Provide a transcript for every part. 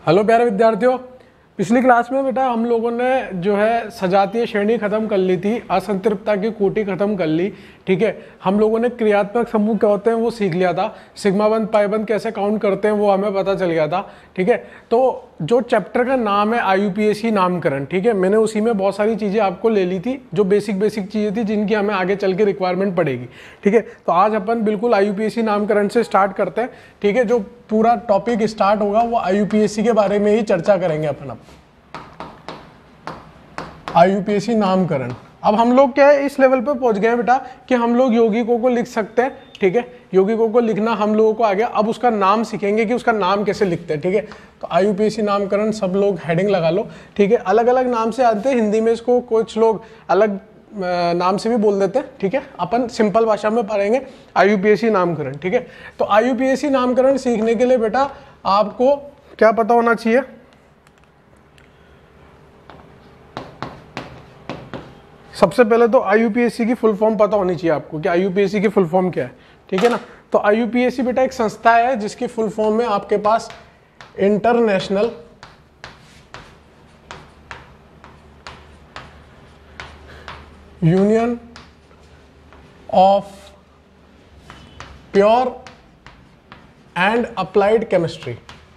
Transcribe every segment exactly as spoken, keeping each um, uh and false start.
Hello प्यारे विद्यार्थियों, पिछली क्लास में बेटा हम लोगों ने जो है सजातीय श्रेणी खत्म कर ली थी, असंतृप्तता की कोटि खत्म कर ली। ठीक है, हम लोगों ने क्रियात्मक समूह क्या होते हैं वो सीख लिया था, सिग्मा बंद पाइबंद कैसे काउंट करते हैं वो हमें पता चल गया था। ठीक है, तो जो चैप्टर का नाम है आई यू पी ए सी नामकरण, ठीक है, मैंने उसी में बहुत सारी चीज़ें आपको ले ली थी जो बेसिक बेसिक चीज़ें थी जिनकी हमें आगे चल के रिक्वायरमेंट पड़ेगी। ठीक है, तो आज अपन बिल्कुल आई यू पी ए सी नामकरण से स्टार्ट करते हैं। ठीक है, जो पूरा टॉपिक स्टार्ट होगा वो आई यू पी ए सी के बारे में ही चर्चा करेंगे अपन। अब आई यू पी ए सी नामकरण, अब हम लोग क्या है इस लेवल पे पहुंच गए हैं बेटा कि हम लोग यौगिकों को लिख सकते हैं। ठीक है, यौगिकों को लिखना हम लोगों को आ गया। अब उसका नाम सीखेंगे कि उसका नाम कैसे लिखते हैं। ठीक है, तो आई यू पी ए सी नामकरण सब लोग हेडिंग लगा लो। ठीक है, अलग अलग नाम से आते हैं, हिंदी में इसको कुछ लोग अलग नाम से भी बोल देते हैं। ठीक है, अपन सिंपल भाषा में पढ़ेंगे आई यू पी ए सी नामकरण। ठीक है, तो आई यू पी ए सी नामकरण सीखने के लिए बेटा आपको क्या पता होना चाहिए? सबसे पहले तो आई यू पी ए सी की फुल फॉर्म पता होनी चाहिए आपको कि आई यू पी ए सी की फुल फॉर्म क्या है। ठीक है ना, तो आई यू पी ए सी बेटा एक संस्था है जिसकी फुल फॉर्म में आपके पास International Union of Pure and Applied Chemistry.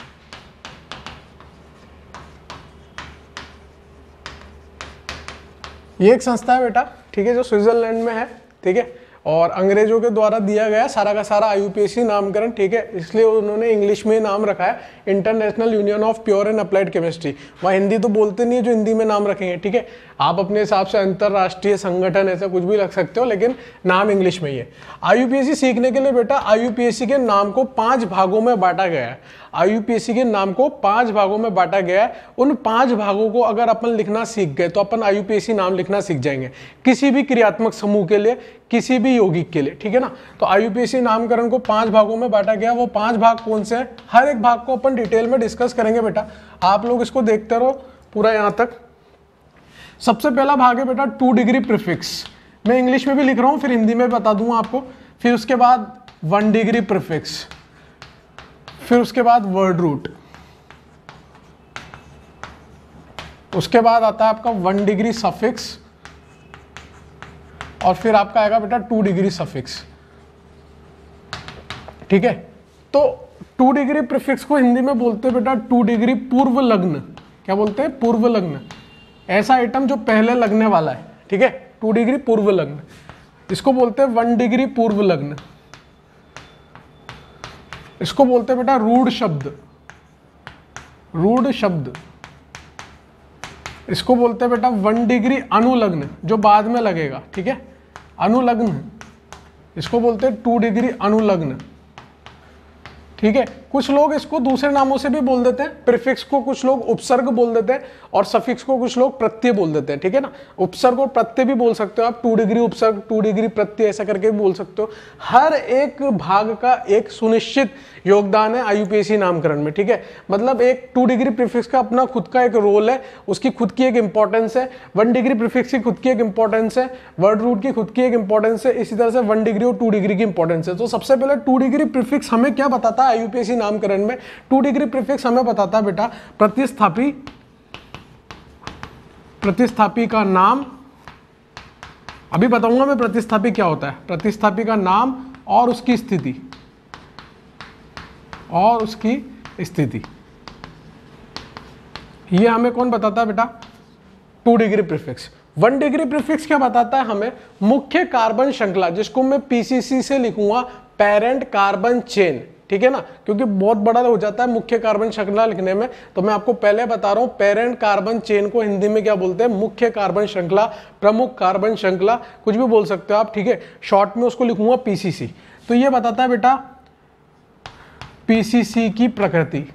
ये एक संस्था है बेटा, ठीक है, जो स्विट्जरलैंड में है। ठीक है, और अंग्रेजों के द्वारा दिया गया सारा का सारा आई यू पी ए सी नामकरण। ठीक है, इसलिए उन्होंने इंग्लिश में नाम रखा है International Union of Pure and Applied Chemistry. वहाँ हिंदी तो बोलते नहीं है जो हिंदी में नाम रखेंगे। ठीक है, आप अपने हिसाब से अंतरराष्ट्रीय संगठन ऐसा कुछ भी रख सकते हो, लेकिन नाम इंग्लिश में ही है। आई यू पी ए सी सीखने के लिए बेटा आई यू पी ए सी के नाम को पांच भागों में बांटा गया है। आई यू पी ए सी के नाम को पांच भागों में बांटा गया है। उन पांच भागों को अगर अपन लिखना सीख गए तो अपन आई यू पी ए सी नाम लिखना सीख जाएंगे किसी भी क्रियात्मक समूह के लिए, किसी भी यौगिक के लिए। ठीक है ना, तो आई यू पी ए सी नामकरण को पांच भागों में बांटा गया। वो पांच भाग कौन से हैं, हर एक भाग को अपन डिटेल में डिस्कस करेंगे बेटा। आप लोग इसको देखते रहो पूरा यहां तक। सबसे पहला भाग है बेटा टू डिग्री प्रीफिक्स। मैं इंग्लिश में भी लिख रहा हूं, फिर हिंदी में बता दूंगा आपको। फिर उसके बाद वन डिग्री प्रीफिक्स, फिर उसके बाद वर्ड रूट, उसके बाद आता है आपका वन डिग्री सफिक्स, और फिर आपका आएगा बेटा टू डिग्री सफिक्स। ठीक है, तो टू डिग्री प्रीफिक्स को हिंदी में बोलते हैं बेटा टू डिग्री पूर्व लग्न। क्या बोलते हैं? पूर्व लग्न। ऐसा आइटम जो पहले लगने वाला है। ठीक है, टू डिग्री पूर्व लग्न, इसको बोलते हैं वन डिग्री पूर्व लग्न। इसको बोलते हैं बेटा रूढ़ शब्द, रूढ़ शब्द। इसको बोलते हैं बेटा वन डिग्री अनुलग्न, जो बाद में लगेगा। ठीक है, अनुलग्न, इसको बोलते हैं टू डिग्री अनुलग्न। ठीक है, कुछ लोग इसको दूसरे नामों से भी बोल देते हैं। प्रीफिक्स को कुछ लोग उपसर्ग बोल देते हैं और सफिक्स को कुछ लोग प्रत्यय बोल देते हैं। ठीक है ना, उपसर्ग और प्रत्यय भी बोल सकते हो आप, टू डिग्री उपसर्ग, टू डिग्री प्रत्यय, ऐसा करके भी बोल सकते हो। हर एक भाग का एक सुनिश्चित योगदान है आई यू पी ए सी नामकरण में। ठीक है, मतलब एक टू डिग्री प्रीफिक्स का अपना खुद का एक रोल है, उसकी खुद की एक इंपॉर्टेंस है। वन डिग्री प्रीफिक्स की खुद की एक इंपॉर्टेंस है, वर्ड रूट की खुद की एक इंपॉर्टेंस है। इसी तरह से वन डिग्री और टू डिग्री की इंपॉर्टेंस है। तो सबसे पहले टू डिग्री प्रीफिक्स हमें क्या बताता है आई यू पी ए सी नामकरण में? टू डिग्री प्रीफिक्स हमें बताता है बेटा प्रतिस्थापी, प्रतिस्थापी का नाम। अभी बताऊंगा मैं प्रतिस्थापी क्या होता है। प्रतिस्थापी का नाम और उसकी स्थिति, और उसकी स्थिति, ये हमें कौन बताता है बेटा? Two degree prefix. One degree prefix क्या बताता है हमें? मुख्य कार्बन श्रृंखला, जिसको मैं पी सी सी से लिखूंगा पेरेंट कार्बन चेन। ठीक है ना, क्योंकि बहुत बड़ा हो जाता है मुख्य कार्बन श्रृंखला लिखने में, तो मैं आपको पहले बता रहा हूं पेरेंट कार्बन चेन को हिंदी में क्या बोलते हैं? मुख्य कार्बन श्रृंखला, प्रमुख कार्बन श्रृंखला, कुछ भी बोल सकते हो आप। ठीक है, शॉर्ट में उसको लिखूंगा पी सी सी। तो ये बताता है बेटा पी सी सी की प्रकृति।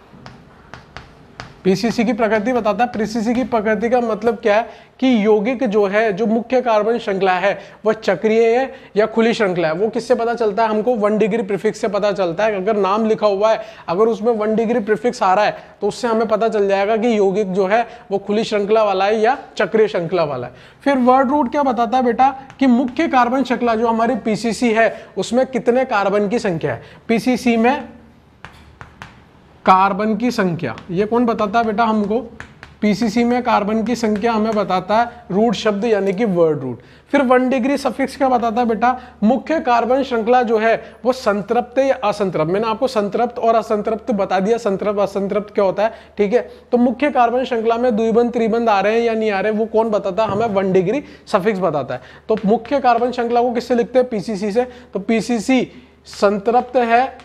पी सी सी की प्रकृति बताता है। पी सी सी की प्रकृति का मतलब क्या है कि यौगिक जो है, जो मुख्य कार्बन श्रृंखला है, वह चक्रीय है या खुली श्रृंखला है। वो किससे पता चलता है? हमको वन डिग्री प्रीफिक्स से पता चलता है। अगर नाम लिखा हुआ है, अगर उसमें वन डिग्री प्रीफिक्स आ रहा है, तो उससे हमें पता चल जाएगा कि यौगिक जो है वो खुली श्रृंखला वाला है या चक्रीय श्रृंखला वाला है। फिर वर्ड रूट क्या बताता है बेटा कि मुख्य कार्बन श्रृंखला जो हमारी पी सी सी है, उसमें कितने कार्बन की संख्या है। पी सी सी में कार्बन की संख्या, ये कौन बताता है बेटा हमको? पीसीसी में कार्बन की संख्या हमें बताता है रूट शब्द यानी कि वर्ड रूट। फिर वन डिग्री सफिक्स क्या बताता है बेटा? मुख्य कार्बन श्रृंखला जो है वो संतृप्त या असंतृप्त। मैंने आपको संतृप्त और असंतृप्त बता दिया, संतृप्त असंतृप्त क्या होता है, ठीक है। तो मुख्य कार्बन श्रृंखला में द्विबंध त्रिबंध आ रहे हैं या नहीं आ रहे, वो कौन बताता है हमें? वन डिग्री सफिक्स बताता है। तो मुख्य कार्बन श्रृंखला को किससे लिखते हैं? पीसीसी से। तो पीसीसी संतृप्त है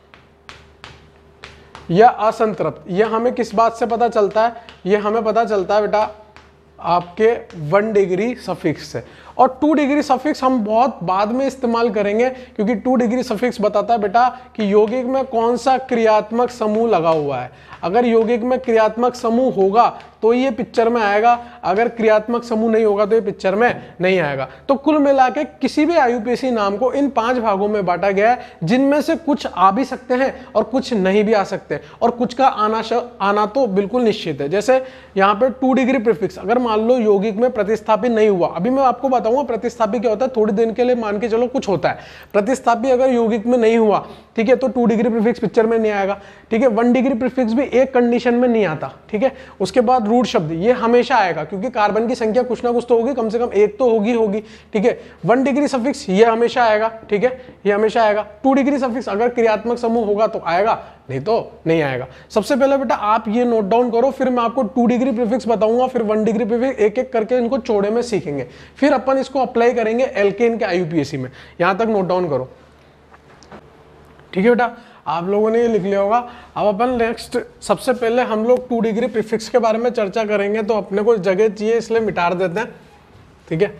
या असंतृप्त, यह हमें किस बात से पता चलता है? यह हमें पता चलता है बेटा आपके वन डिग्री सफिक्स से। और टू डिग्री सफिक्स हम बहुत बाद में इस्तेमाल करेंगे, क्योंकि टू डिग्री सफिक्स बताता है बेटा कि यौगिक में कौन सा क्रियात्मक समूह लगा हुआ है। अगर यौगिक में क्रियात्मक समूह होगा तो ये पिक्चर में आएगा, अगर क्रियात्मक समूह नहीं होगा तो ये पिक्चर में नहीं आएगा। तो कुल मिला के किसी भी आईयूपीएसी नाम को इन पांच भागों में बांटा गया है, जिनमें से कुछ आ भी सकते हैं और कुछ नहीं भी आ सकते, और कुछ का आना आना तो बिल्कुल निश्चित है। जैसे यहाँ पे टू डिग्री प्रीफिक्स, अगर मान लो यौगिक में प्रतिस्थापी नहीं हुआ, अभी मैं आपको बताऊंगा प्रतिस्थापी क्या होता है, थोड़ी दिन के लिए मान के चलो कुछ होता है। प्रतिस्थापी अगर यौगिक में नहीं हुआ, ठीक है, तो टू डिग्री प्रीफिक्स पिक्चर में नहीं आएगा, ठीक है। वन डिग्री प्रीफिक्स भी एक कंडीशन में नहीं आता, ठीक है। उसके बाद रूट शब्द, ये हमेशा आएगा, क्योंकि कार्बन की संख्या कुछ ना कुछ तो होगी, कम से कम एक तो होगी होगी ठीक है। वन डिग्री सफिक्स ये हमेशा आएगा, ठीक है, ये हमेशा आएगा। टू डिग्री सफिक्स अगर क्रियात्मक समूह होगा तो आएगा, नहीं तो नहीं आएगा। सबसे पहले बेटा आप ये नोट डाउन करो, फिर मैं आपको टू डिग्री प्रीफिक्स बताऊंगा, फिर वन डिग्री प्रीफिक्स, एक एक करके इनको चौड़े में सीखेंगे, फिर अपन इसको अप्लाई करेंगे एल्केन के आईयूपीएसी में। यहां तक नोट डाउन करो, ठीक है बेटा, आप लोगों ने ये लिख लिया होगा। अब अपन नेक्स्ट, सबसे पहले हम लोग टू डिग्री प्रीफिक्स के बारे में चर्चा करेंगे, तो अपने को जगह चाहिए इसलिए मिटा देते हैं, ठीक है।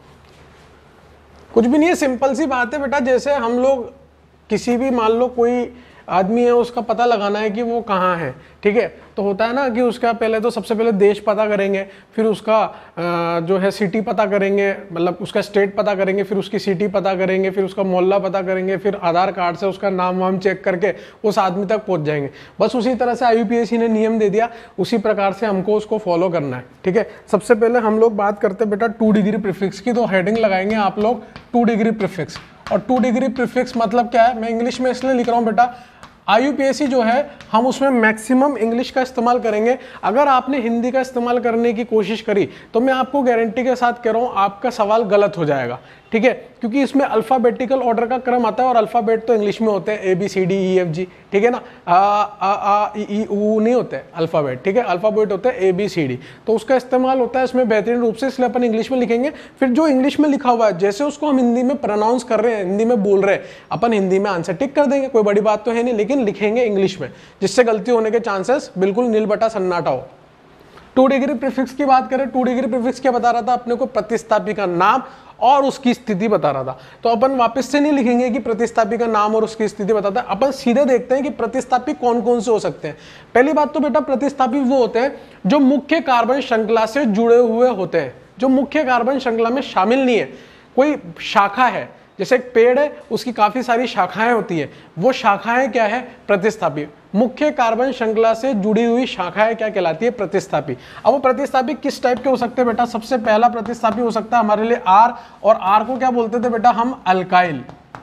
कुछ भी नहीं है, सिंपल सी बात है बेटा। जैसे हम लोग किसी भी, मान लो कोई आदमी है, उसका पता लगाना है कि वो कहाँ है, ठीक है, तो होता है ना कि उसका पहले तो सबसे पहले देश पता करेंगे, फिर उसका जो है सिटी पता करेंगे, मतलब उसका स्टेट पता करेंगे, फिर उसकी सिटी पता करेंगे, फिर उसका मोहल्ला पता करेंगे, फिर आधार कार्ड से उसका नाम वाम चेक करके उस आदमी तक पहुंच जाएंगे। बस उसी तरह से आईयूपीएसी ने नियम दे दिया, उसी प्रकार से हमको उसको फॉलो करना है, ठीक है। सबसे पहले हम लोग बात करते हैं बेटा टू डिग्री प्रीफिक्स की, तो हेडिंग लगाएंगे आप लोग टू डिग्री प्रीफिक्स। और टू डिग्री प्रीफिक्स मतलब क्या है, मैं इंग्लिश में इसलिए लिख रहा हूँ बेटा, आईयूपीएसी जो है हम उसमें मैक्सिमम इंग्लिश का इस्तेमाल करेंगे। अगर आपने हिंदी का इस्तेमाल करने की कोशिश करी तो मैं आपको गारंटी के साथ कह रहा हूँ आपका सवाल गलत हो जाएगा, ठीक है, क्योंकि इसमें अल्फाबेटिकल ऑर्डर का क्रम आता है, और अल्फाबेट तो इंग्लिश में होते हैं A B C D E F G, ठीक है ना, आ आ आ ई ई ऊ नहीं होते अल्फाबेट, ठीक है, अल्फाबेट होते हैं ए बी सी डी, तो उसका इस्तेमाल होता है इसमें बेहतरीन रूप से, इसलिए अपन इंग्लिश में लिखेंगे। फिर जो इंग्लिश में लिखा हुआ है जैसे उसको हम हिंदी में प्रोनाउंस कर रहे हैं, हिंदी में बोल रहे हैं, अपन हिंदी में आंसर टिक कर देंगे, कोई बड़ी बात तो है नहीं, लेकिन लिखेंगे इंग्लिश में, जिससे गलती होने के चांसेस बिल्कुल नील बटा सन्नाटा हो। टू डिग्री प्रीफिक्स की बात करें, टू डिग्री प्रीफिक्स क्या बता रहा था अपने को? प्रतिस्थापी का नाम और उसकी स्थिति बता रहा था। तो अपन वापस से नहीं लिखेंगे कि प्रतिस्थापी का नाम और उसकी स्थिति बताता है, अपन सीधे देखते हैं कि प्रतिस्थापी कौन कौन से हो सकते हैं। पहली बात तो बेटा प्रतिस्थापी वो होते हैं जो मुख्य कार्बन श्रृंखला से जुड़े हुए होते हैं, जो मुख्य कार्बन श्रृंखला में शामिल नहीं है, कोई शाखा है, जैसे एक पेड़ है उसकी काफी सारी शाखाएं होती है, वो शाखाएं क्या है? प्रतिस्थापी। मुख्य कार्बन श्रृंखला से जुड़ी हुई शाखाएं क्या कहलाती है? प्रतिस्थापी। अब वो प्रतिस्थापी किस टाइप के हो सकते हैं बेटा? सबसे पहला प्रतिस्थापी हो सकता है हमारे लिए आर, और आर को क्या बोलते थे बेटा हम? अल्काइल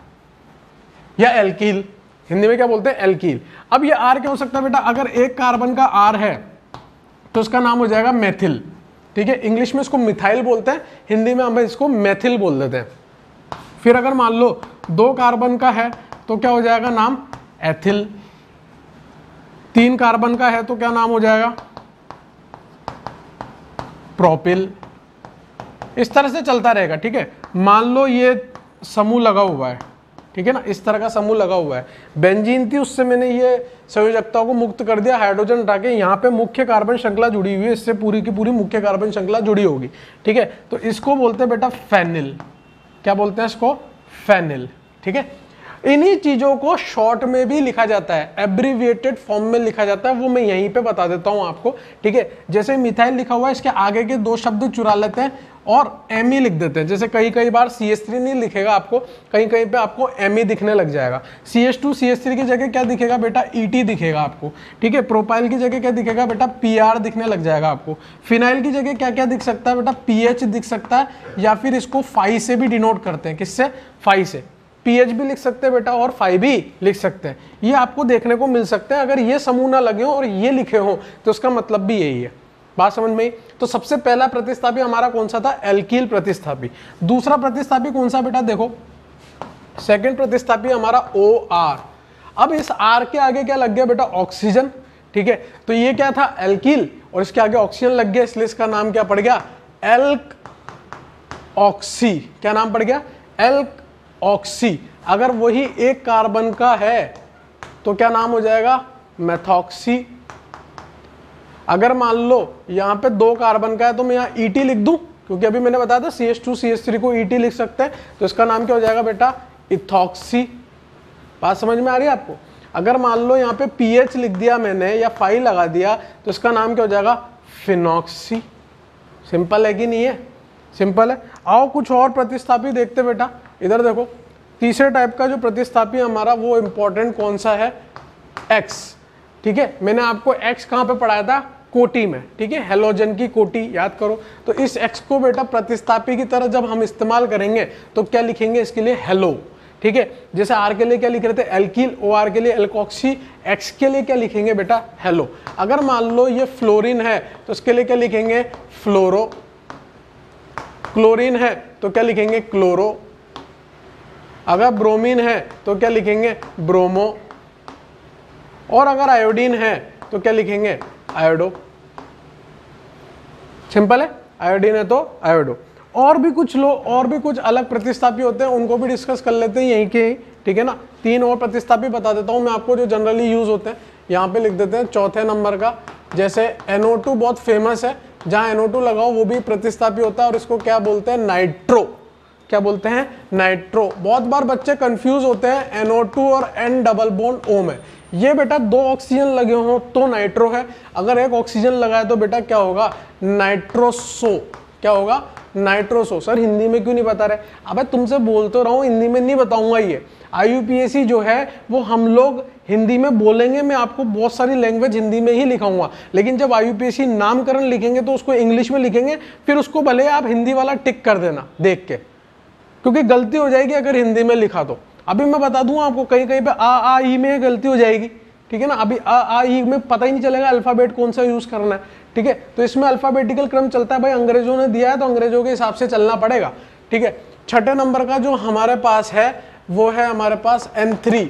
या एल्कील, हिंदी में क्या बोलते हैं? एल्कील। अब ये आर क्या हो सकता है बेटा? अगर एक कार्बन का आर है तो उसका नाम हो जाएगा मेथिल, ठीक है, इंग्लिश में इसको मिथाइल बोलते हैं, हिंदी में हम इसको मेथिल बोल देते हैं। फिर अगर मान लो दो कार्बन का है तो क्या हो जाएगा नाम? एथिल। तीन कार्बन का है तो क्या नाम हो जाएगा? प्रोपिल। इस तरह से चलता रहेगा, ठीक है। मान लो ये समूह लगा हुआ है, ठीक है ना, इस तरह का समूह लगा हुआ है, बेंजीन थी, उससे मैंने ये संयोजकताओं को मुक्त कर दिया, हाइड्रोजन हटा के, यहाँ पे मुख्य कार्बन श्रृंखला जुड़ी हुई है, इससे पूरी की पूरी मुख्य कार्बन श्रृंखला जुड़ी होगी, ठीक है। तो इसको बोलते हैं बेटा फेनिल। क्या बोलते हैं इसको? फेनिल, ठीक है। इन्हीं चीजों को शॉर्ट में भी लिखा जाता है, एब्रीविएटेड फॉर्म में लिखा जाता है, वो मैं यहीं पे बता देता हूं आपको, ठीक है। जैसे मिथाइल लिखा हुआ है, इसके आगे के दो शब्द चुरा लेते हैं और एम ई लिख देते हैं। जैसे कई कई बार सी एच थ्री नहीं लिखेगा आपको, कहीं कहीं पे आपको एम ई दिखने लग जाएगा। C H two C H three की जगह क्या दिखेगा बेटा? ई टी दिखेगा आपको, ठीक है। प्रोपाइल की जगह क्या दिखेगा बेटा? पी आर दिखने लग जाएगा आपको। फिनाइल की जगह क्या क्या दिख सकता है बेटा? पी एच दिख सकता है, या फिर इसको फाई से भी डिनोट करते हैं। किससे? फाई से। पीएच भी लिख सकते हैं बेटा और फाइव भी लिख सकते हैं। ये आपको देखने को मिल सकते हैं। अगर ये समूह ना लगे हो और ये लिखे हो तो उसका मतलब भी यही है। बात समझ में आई? तो सबसे पहला प्रतिस्थापी हमारा कौन सा था? एल्कील प्रतिस्थापी। दूसरा प्रतिस्थापी कौन सा बेटा? देखो सेकंड प्रतिस्थापी हमारा ओ आर। अब इस आर के आगे क्या लग गया बेटा? ऑक्सीजन। ठीक है, तो ये क्या था? एल्कील, और इसके आगे ऑक्सीजन लग गया, इसलिए इसका नाम क्या पड़ गया? Alk oxy. क्या नाम पड़ गया? Alk oxy. अगर वही एक कार्बन का है तो क्या नाम हो जाएगा? मेथॉक्सी। अगर मान लो यहां पे दो कार्बन का है तो मैं यहां ई टी लिख दूं, क्योंकि अभी मैंने बताया था C H two C H three को ई टी लिख सकते हैं, तो इसका नाम क्या हो जाएगा बेटा? इथॉक्सी। बात समझ में आ रही है आपको? अगर मान लो यहाँ पे पीएच लिख दिया मैंने या फाइव लगा दिया तो इसका नाम क्या हो जाएगा? फिनॉक्सी। सिंपल है कि नहीं है? सिंपल है। आओ कुछ और प्रतिस्थापी देखते बेटा। इधर देखो, तीसरे टाइप का जो प्रतिस्थापी हमारा वो इंपॉर्टेंट कौन सा है? एक्स। ठीक है, मैंने आपको एक्स कहाँ पे पढ़ाया था? कोटि में। ठीक है, हेलोजन की कोटि याद करो। तो इस एक्स को बेटा प्रतिस्थापी की तरह जब हम इस्तेमाल करेंगे तो क्या लिखेंगे इसके लिए? हेलो। ठीक है, जैसे आर के लिए क्या लिख रहे थे? एल्कील, ओ आर के लिए एल्कोक्सी, एक्स के लिए क्या लिखेंगे बेटा? हेलो। अगर मान लो ये फ्लोरीन है तो इसके लिए क्या लिखेंगे? फ्लोरो। क्लोरीन है तो क्या लिखेंगे? क्लोरो। अगर ब्रोमीन है तो क्या लिखेंगे? ब्रोमो। और अगर आयोडीन है तो क्या लिखेंगे? आयोडो। सिंपल है, आयोडीन है तो आयोडो। और भी कुछ लो, और भी कुछ अलग प्रतिस्थापी होते हैं, उनको भी डिस्कस कर लेते हैं यहीं के ही। ठीक है ना, तीन और प्रतिस्थापी बता देता हूं मैं आपको जो जनरली यूज होते हैं। यहाँ पे लिख देते हैं चौथे नंबर का, जैसे एन ओ टू बहुत फेमस है, जहां एन ओ टू लगाओ वो भी प्रतिस्थापी होता है और इसको क्या बोलते हैं? नाइट्रो। क्या बोलते हैं? नाइट्रो। बहुत बार बच्चे कंफ्यूज होते हैं एन ओ टू और एन डबल बॉन्ड ओ में। ये बेटा दो ऑक्सीजन लगे हो तो नाइट्रो है, अगर एक ऑक्सीजन लगाए तो बेटा क्या होगा? नाइट्रोसो। क्या होगा? नाइट्रोसो। सर हिंदी में क्यों नहीं बता रहे? अबे तुमसे बोल तो रहा हूं, हिंदी में नहीं बताऊंगा। ये I U P S C जो है वो हम लोग हिंदी में बोलेंगे, मैं आपको बहुत सारी लैंग्वेज हिंदी में ही लिखाऊंगा, लेकिन जब I U P S C नामकरण लिखेंगे तो उसको इंग्लिश में लिखेंगे, फिर उसको भले आप हिंदी वाला टिक कर देना देख के, क्योंकि गलती हो जाएगी अगर हिंदी में लिखा तो। अभी मैं बता दूं आपको, कहीं कहीं पे आ आ ई में गलती हो जाएगी। ठीक है ना, अभी आ आ ई में पता ही नहीं चलेगा अल्फाबेट कौन सा यूज करना है। ठीक है, तो इसमें अल्फाबेटिकल क्रम चलता है भाई, अंग्रेजों ने दिया है तो अंग्रेजों के हिसाब से चलना पड़ेगा। ठीक है, छठे नंबर का जो हमारे पास है वो है हमारे पास एन थ्री,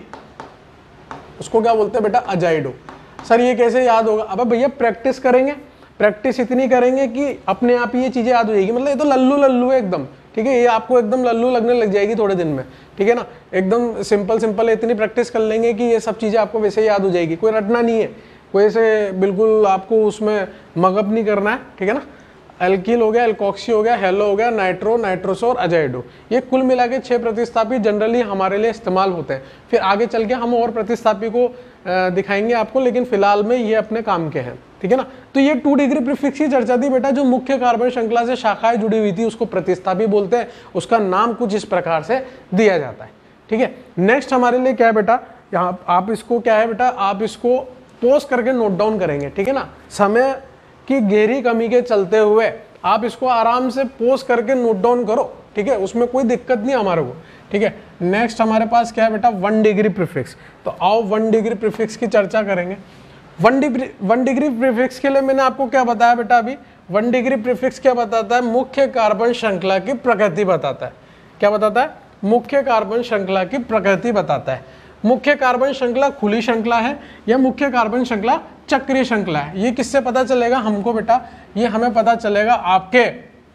उसको क्या बोलते हैं बेटा? अजाइडो। सर ये कैसे याद होगा? अब भैया प्रैक्टिस करेंगे, प्रैक्टिस इतनी करेंगे कि अपने आप ही ये चीजें याद हो जाएगी। मतलब ये तो लल्लू लल्लू है एकदम। ठीक है, ये आपको एकदम लल्लू लगने लग जाएगी थोड़े दिन में। ठीक है ना, एकदम सिंपल सिंपल इतनी प्रैक्टिस कर लेंगे कि ये सब चीजें आपको वैसे ही याद हो जाएगी। कोई रटना नहीं है, कोई ऐसे बिल्कुल आपको उसमें मगअप नहीं करना है। ठीक है ना, एल्कील हो गया, एल्कोक्सी हो गया, हेलो हो गया, नाइट्रो, नाइट्रोसो और अजाइडो, ये कुल मिला के छह प्रतिस्थापी जनरली हमारे लिए इस्तेमाल होते हैं। फिर आगे चल के हम और प्रतिस्थापी को दिखाएंगे आपको, लेकिन फिलहाल में ये अपने काम के हैं। ठीक है ना, तो ये टू डिग्री प्रीफिक्स की चर्चा थी बेटा। जो मुख्य कार्बन श्रृंखला से शाखाएं जुड़ी हुई थी उसको प्रतिस्थापी बोलते हैं, उसका नाम कुछ इस प्रकार से दिया जाता है। ठीक है, नेक्स्ट हमारे लिए क्या है बेटा? यहाँ आप इसको क्या है बेटा, आप इसको पोस्ट करके नोट डाउन करेंगे। ठीक है ना, समय की गहरी कमी के चलते हुए आप इसको आराम से पोस्ट करके नोट डाउन करो। ठीक है, उसमें कोई दिक्कत नहीं हमारे को। ठीक है, नेक्स्ट हमारे पास क्या है बेटा? One degree prefix. तो आओ वन डिग्री प्रीफिक्स की चर्चा करेंगे। One degree one degree prefix के लिए मैंने आपको क्या बताया बेटा? अभी वन डिग्री प्रीफिक्स क्या बताता है? मुख्य कार्बन श्रृंखला की प्रकृति बताता है। क्या बताता है? मुख्य कार्बन श्रृंखला की प्रकृति बताता है। मुख्य कार्बन श्रृंखला खुली श्रृंखला है या मुख्य कार्बन श्रृंखला चक्रीय श्रृंखला है, ये किससे पता चलेगा हमको बेटा? ये हमें पता चलेगा आपके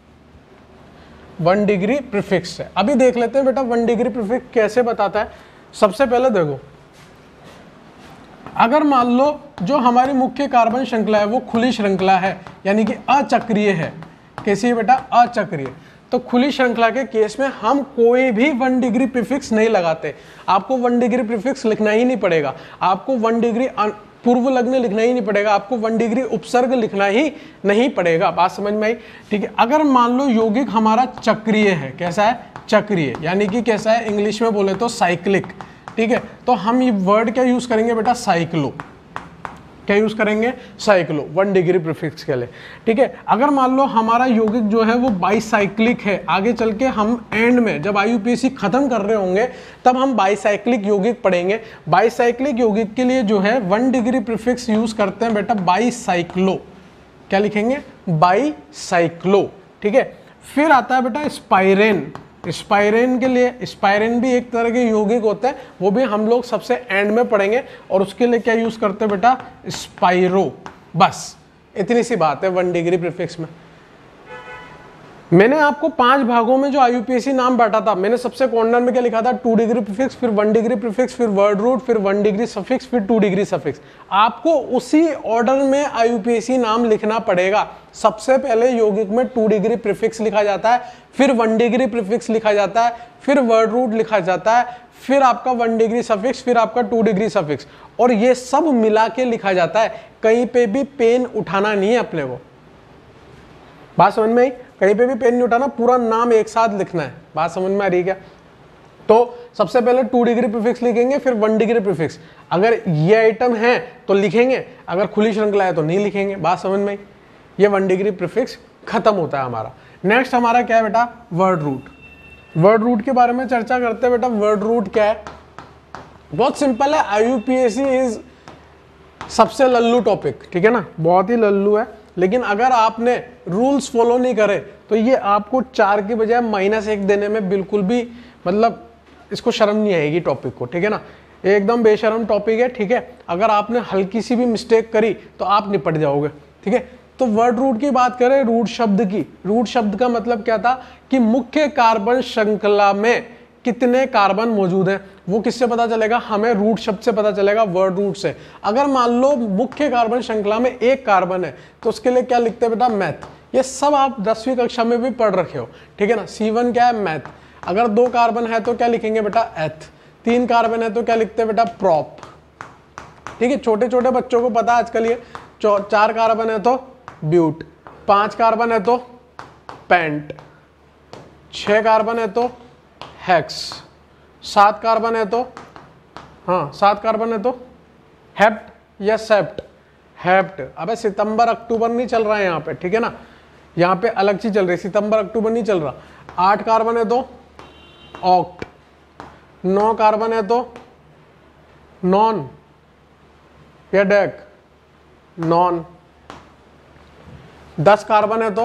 वन डिग्री प्रीफिक्स से। अभी देख लेते हैं बेटा वन डिग्री प्रीफिक्स कैसे बताता है। सबसे पहले देखो, अगर मान लो जो हमारी मुख्य कार्बन श्रृंखला है वो खुली श्रृंखला है, यानी कि अचक्रीय है। कैसी है बेटा? अचक्रीय। तो खुली श्रृंखला के केस में हम कोई भी वन डिग्री प्रीफिक्स नहीं लगाते। आपको वन डिग्री प्रीफिक्स लिखना ही नहीं पड़ेगा, आपको वन डिग्री पूर्व लग्न लिखना ही नहीं पड़ेगा, आपको वन डिग्री उपसर्ग लिखना ही नहीं पड़ेगा। बात समझ में आई? ठीक है, अगर मान लो यौगिक हमारा चक्रीय है, कैसा है? चक्रीय, यानी कि कैसा है? इंग्लिश में बोले तो साइक्लिक। ठीक है, तो हम ये वर्ड क्या यूज करेंगे बेटा? साइक्लो। क्या यूज करेंगे, साइक्लो, वन डिग्री प्रीफिक्स के लिए, ठीक है। अगर मान लो हमारा यौगिक जो है वो बाईसाइक्लिक है, आगे चल के हम एंड में जब आईयूपीएसी खत्म कर रहे होंगे तब हम बाईसाइक्लिक यौगिक पढ़ेंगे। बाईसाइक्लिक यौगिक के लिए जो है वन डिग्री प्रीफिक्स यूज करते हैं बेटा बाईसाइक्लो, क्या लिखेंगे, बाईसाइक्लो, ठीक है। फिर आता है बेटा स्पाइरेन। स्पाइरेन के लिए, स्पाइरेन भी एक तरह के यौगिक होते हैं, वो भी हम लोग सबसे एंड में पढ़ेंगे, और उसके लिए क्या यूज करते हैं बेटा, स्पाइरो। बस इतनी सी बात है वन डिग्री प्रीफिक्स में। मैंने आपको पांच भागों में जो आईयूपीएसी नाम बांटा था, मैंने सबसे कॉर्नर में क्या लिखा था, टू डिग्री प्रीफिक्स, फिर वन डिग्री प्रीफिक्स, फिर वर्ड रूट, फिर वन डिग्री सफिक्स, फिर टू डिग्री सफिक्स। आपको उसी ऑर्डर में आईयूपीएसी नाम लिखना पड़ेगा। सबसे पहले यौगिक में टू डिग्री प्रीफिक्स लिखा जाता है, फिर वन डिग्री प्रीफिक्स लिखा जाता है, फिर वर्ड रूट लिखा जाता है, फिर आपका वन डिग्री सफिक्स, फिर आपका टू डिग्री सफिक्स, और ये सब मिला के लिखा जाता है। कहीं पे भी पेन उठाना नहीं है अपने को, बात समझ में आई, कहीं पे भी पेन नहीं उठाना, पूरा नाम एक साथ लिखना है, बात समझ में आ रही है क्या। तो सबसे पहले टू डिग्री प्रीफिक्स लिखेंगे, फिर वन डिग्री प्रीफिक्स। अगर ये आइटम है तो लिखेंगे, अगर खुली श्रृंखला है तो नहीं लिखेंगे, बात समझ में आई। ये वन डिग्री प्रीफिक्स खत्म होता है हमारा। नेक्स्ट हमारा क्या है बेटा, वर्ड रूट। वर्ड रूट के बारे में चर्चा करते हैं बेटा। वर्ड रूट क्या है, बहुत सिंपल है, आईयूपीएसी इज सबसे लल्लू टॉपिक, ठीक है ना, बहुत ही लल्लू है। लेकिन अगर आपने रूल्स फॉलो नहीं करे तो ये आपको चार की बजाय माइनस एक देने में बिल्कुल भी, मतलब इसको शर्म नहीं आएगी टॉपिक को, ठीक है ना, एकदम बेशर्म टॉपिक है, ठीक है। अगर आपने हल्की सी भी मिस्टेक करी तो आप निपट जाओगे, ठीक है। तो वर्ड रूट की बात करें, रूट शब्द की, रूट शब्द का मतलब क्या था कि मुख्य कार्बन श्रृंखला में कितने कार्बन मौजूद हैं, वो किससे पता चलेगा, हमें रूट शब्द से पता चलेगा, वर्ड रूट से। अगर मान लो मुख्य कार्बन श्रृंखला में एक कार्बन है तो उसके लिए क्या लिखते हैं बेटा, मैथ। ये सब आप दसवीं कक्षा में भी पढ़ रखे हो, ठीक है ना। सी वन क्या है, मैथ। अगर दो कार्बन है तो क्या लिखेंगे बेटा, एथ। तीन कार्बन है तो क्या लिखते हैं बेटा, प्रॉप, ठीक है। छोटे छोटे बच्चों को पता है आजकल ये। चार कार्बन है तो ब्यूट, पांच कार्बन है तो पेंट, छह कार्बन है तो हेक्स, सात कार्बन है तो, हाँ सात कार्बन है तो हेप्ट या सेप्ट, हेप्ट। अबे सितंबर अक्टूबर नहीं चल रहा है यहाँ पे, ठीक है ना, यहाँ पे अलग चीज चल रही है, सितंबर अक्टूबर नहीं चल रहा। आठ कार्बन है तो ऑक्ट, नौ कार्बन है तो नॉन या डेक, नॉन। दस कार्बन है तो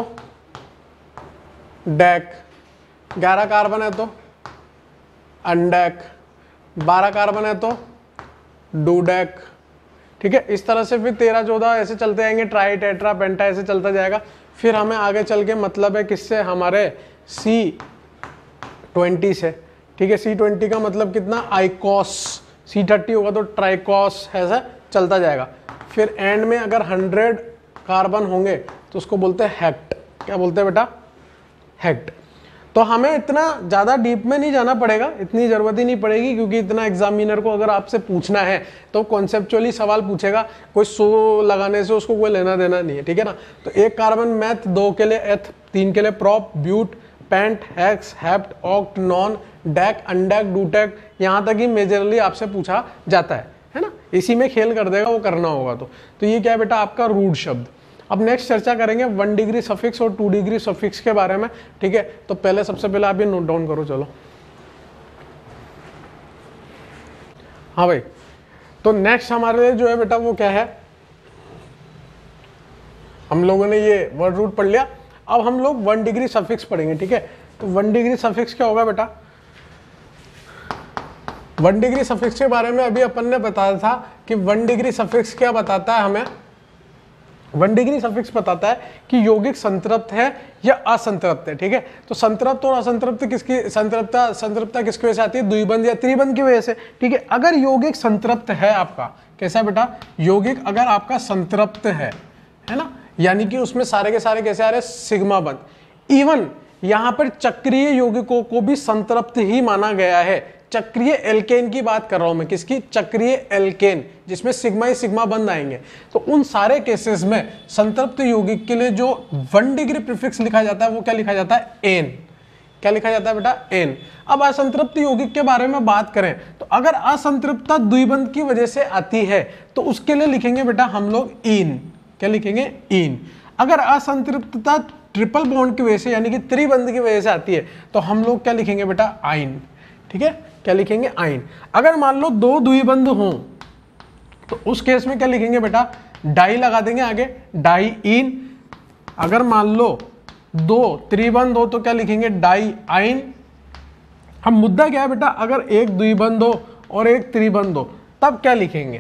डेक, ग्यारह कार्बन है तो अनडेक, बारह कार्बन है तो डूडेक, ठीक है। इस तरह से फिर तेरह चौदह ऐसे चलते जाएंगे, ट्राई टेट्रा पेंटा ऐसे चलता जाएगा। फिर हमें आगे चल के मतलब है किससे, हमारे सी ट्वेंटी से, ठीक है। सी ट्वेंटी का मतलब कितना, आइकॉस। सी थर्टी होगा तो ट्राइकॉस, ऐसा चलता जाएगा। फिर एंड में अगर हंड्रेड कार्बन होंगे तो उसको बोलते हैं हेक्ट। क्या बोलते हैं बेटा, हेक्ट। तो हमें इतना ज़्यादा डीप में नहीं जाना पड़ेगा, इतनी ज़रूरत ही नहीं पड़ेगी, क्योंकि इतना एग्जामिनर को अगर आपसे पूछना है तो कॉन्सेप्चुअली सवाल पूछेगा, कोई सो लगाने से उसको कोई लेना देना नहीं है, ठीक है ना। तो एक कार्बन मैथ, दो के लिए एथ, तीन के लिए prop, but, pent, hex, hept, oct, non, dec, undec, dodec, यहाँ तक ही मेजरली आपसे पूछा जाता है, है ना। इसी में खेल कर देगा, वो करना होगा तो तो ये क्या है बेटा, आपका रूट शब्द। अब नेक्स्ट चर्चा करेंगे वन डिग्री सफिक्स और टू डिग्री सफिक्स के बारे में, ठीक है। तो पहले सबसे पहले आप ये नोट डाउन करो, चलो। हाँ भाई, तो नेक्स्ट हमारे लिए जो है बेटा वो क्या है, हम लोगों ने ये वर्ड रूट पढ़ लिया। अब हम लोग वन डिग्री सफिक्स पढ़ेंगे, ठीक है। तो वन डिग्री सफिक्स क्या होगा बेटा, वन डिग्री सफिक्स के बारे में अभी अपन ने बताया था कि वन डिग्री सफिक्स क्या बताता है हमें। वन डिग्री सफिक्स बताता है कि यौगिक संतृप्त है या असंतृप्त है, ठीक है। तो संतृप्त और असंतृप्त किसकी, संतृप्तता संतृप्तता किसकी वजह से आती है, द्विबंध या त्रिबंध की वजह से, ठीक है। अगर यौगिक संतृप्त है आपका, कैसा है बेटा, यौगिक अगर आपका संतृप्त है, है ना, यानी कि उसमें सारे के सारे कैसे आ रहे, सिग्मा बंध। इवन यहां पर चक्रीय यौगिकों को भी संतृप्त ही माना गया है। चक्रीय एल्केन की बात कर रहा हूं मैं, किसकी, चक्रीय एल्केन, जिसमें सिग्मा ही सिग्मा बंद आएंगे। तो उन सारे केसेस में संतृप्त यौगिक के लिए जो वन डिग्री प्रीफिक्स लिखा जाता है वो क्या लिखा जाता है, एन। क्या लिखा जाता है बेटा, एन। अब असंतृप्त यौगिक के बारे में बात करें तो अगर असंतृप्तता द्विबंध की वजह से आती है तो उसके लिए लिखेंगे बेटा हम लोग इन। क्या लिखेंगे, इन। अगर असंतृप्तता ट्रिपल बॉन्ड की वजह से यानी कि त्रिबंध की वजह से आती है तो हम लोग क्या लिखेंगे बेटा, आइन। ठीक है, क्या लिखेंगे, आइन। अगर मान लो दो द्विबंध हों तो उस केस में क्या लिखेंगे बेटा, डाई लगा देंगे आगे, डाई इन। अगर मान लो दो त्रिबंध हो तो क्या लिखेंगे, डाई आइन। अब मुद्दा क्या है बेटा, अगर एक द्विबंध हो और एक त्रिबंध हो तब क्या लिखेंगे।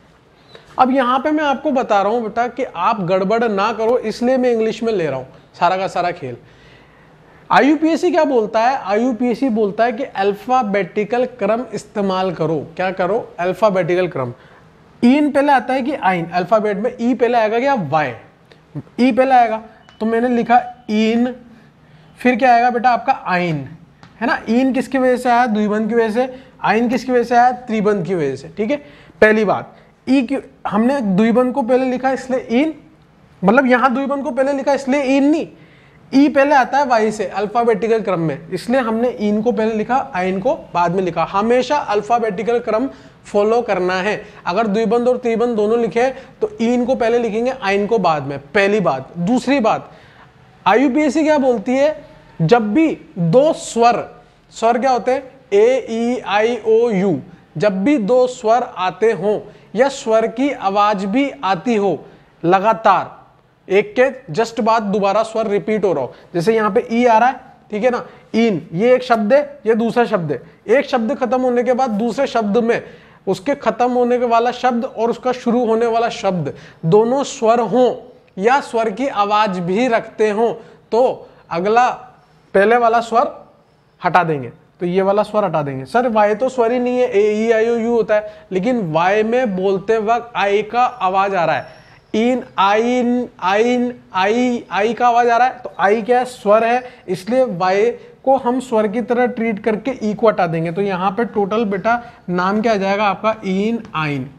अब यहां पे मैं आपको बता रहा हूं बेटा कि आप गड़बड़ ना करो, इसलिए मैं इंग्लिश में ले रहा हूं सारा का सारा खेल। आईयूपीएससी क्या बोलता है, आईयूपीएससी बोलता है कि अल्फाबेटिकल क्रम इस्तेमाल करो। क्या करो, अल्फाबेटिकल क्रम। इन पहले आता है कि आइन, अल्फाबेट में ई पहले आएगा क्या, वाई, ई पहले आएगा तो मैंने लिखा इन, फिर क्या आएगा बेटा आपका आइन, है ना। इन किसकी वजह से आया, द्विबंध की वजह से। आइन किसकी वजह से आया, त्रिबंध की वजह से। ठीक है, पहली बात। ई की हमने द्विबंध को पहले लिखा इसलिए इन, मतलब यहां द्विबंध को पहले लिखा इसलिए इन नहीं, ई पहले आता है वाई से अल्फाबेटिकल क्रम में, इसलिए हमने इन को पहले लिखा, आइन को बाद में लिखा। हमेशा अल्फाबेटिकल क्रम फॉलो करना है। अगर द्विबंध और त्रिबंध दोनों लिखे तो इन को पहले लिखेंगे, आइन को बाद में, पहली बात। दूसरी बात, आईयूपीएससी क्या बोलती है, जब भी दो स्वर, स्वर क्या होते हैं, ए ई आई ओ यू, जब भी दो स्वर आते हों या स्वर की आवाज भी आती हो लगातार, एक के जस्ट बाद दोबारा स्वर रिपीट हो रहा हो, जैसे यहाँ पे ई आ रहा है, ठीक है ना, इन, ये एक शब्द है, ये दूसरा शब्द है। एक शब्द खत्म होने के बाद दूसरे शब्द में उसके खत्म होने के वाला शब्द और उसका शुरू होने वाला शब्द दोनों स्वर हों या स्वर की आवाज भी रखते हों तो अगला पहले वाला स्वर हटा देंगे, तो ये वाला स्वर हटा देंगे। सर वाई तो स्वर ही नहीं है, ए ई आई ओ यू होता है, लेकिन वाई में बोलते वक्त आई का आवाज आ रहा है, इन, आइन, आइन, आई, आई का आवाज आ रहा है, तो आई क्या है, स्वर है, इसलिए वाई को हम स्वर की तरह ट्रीट करके ई को हटा देंगे। तो यहाँ पे टोटल बेटा नाम क्या आ जाएगा आपका, इन, आइन।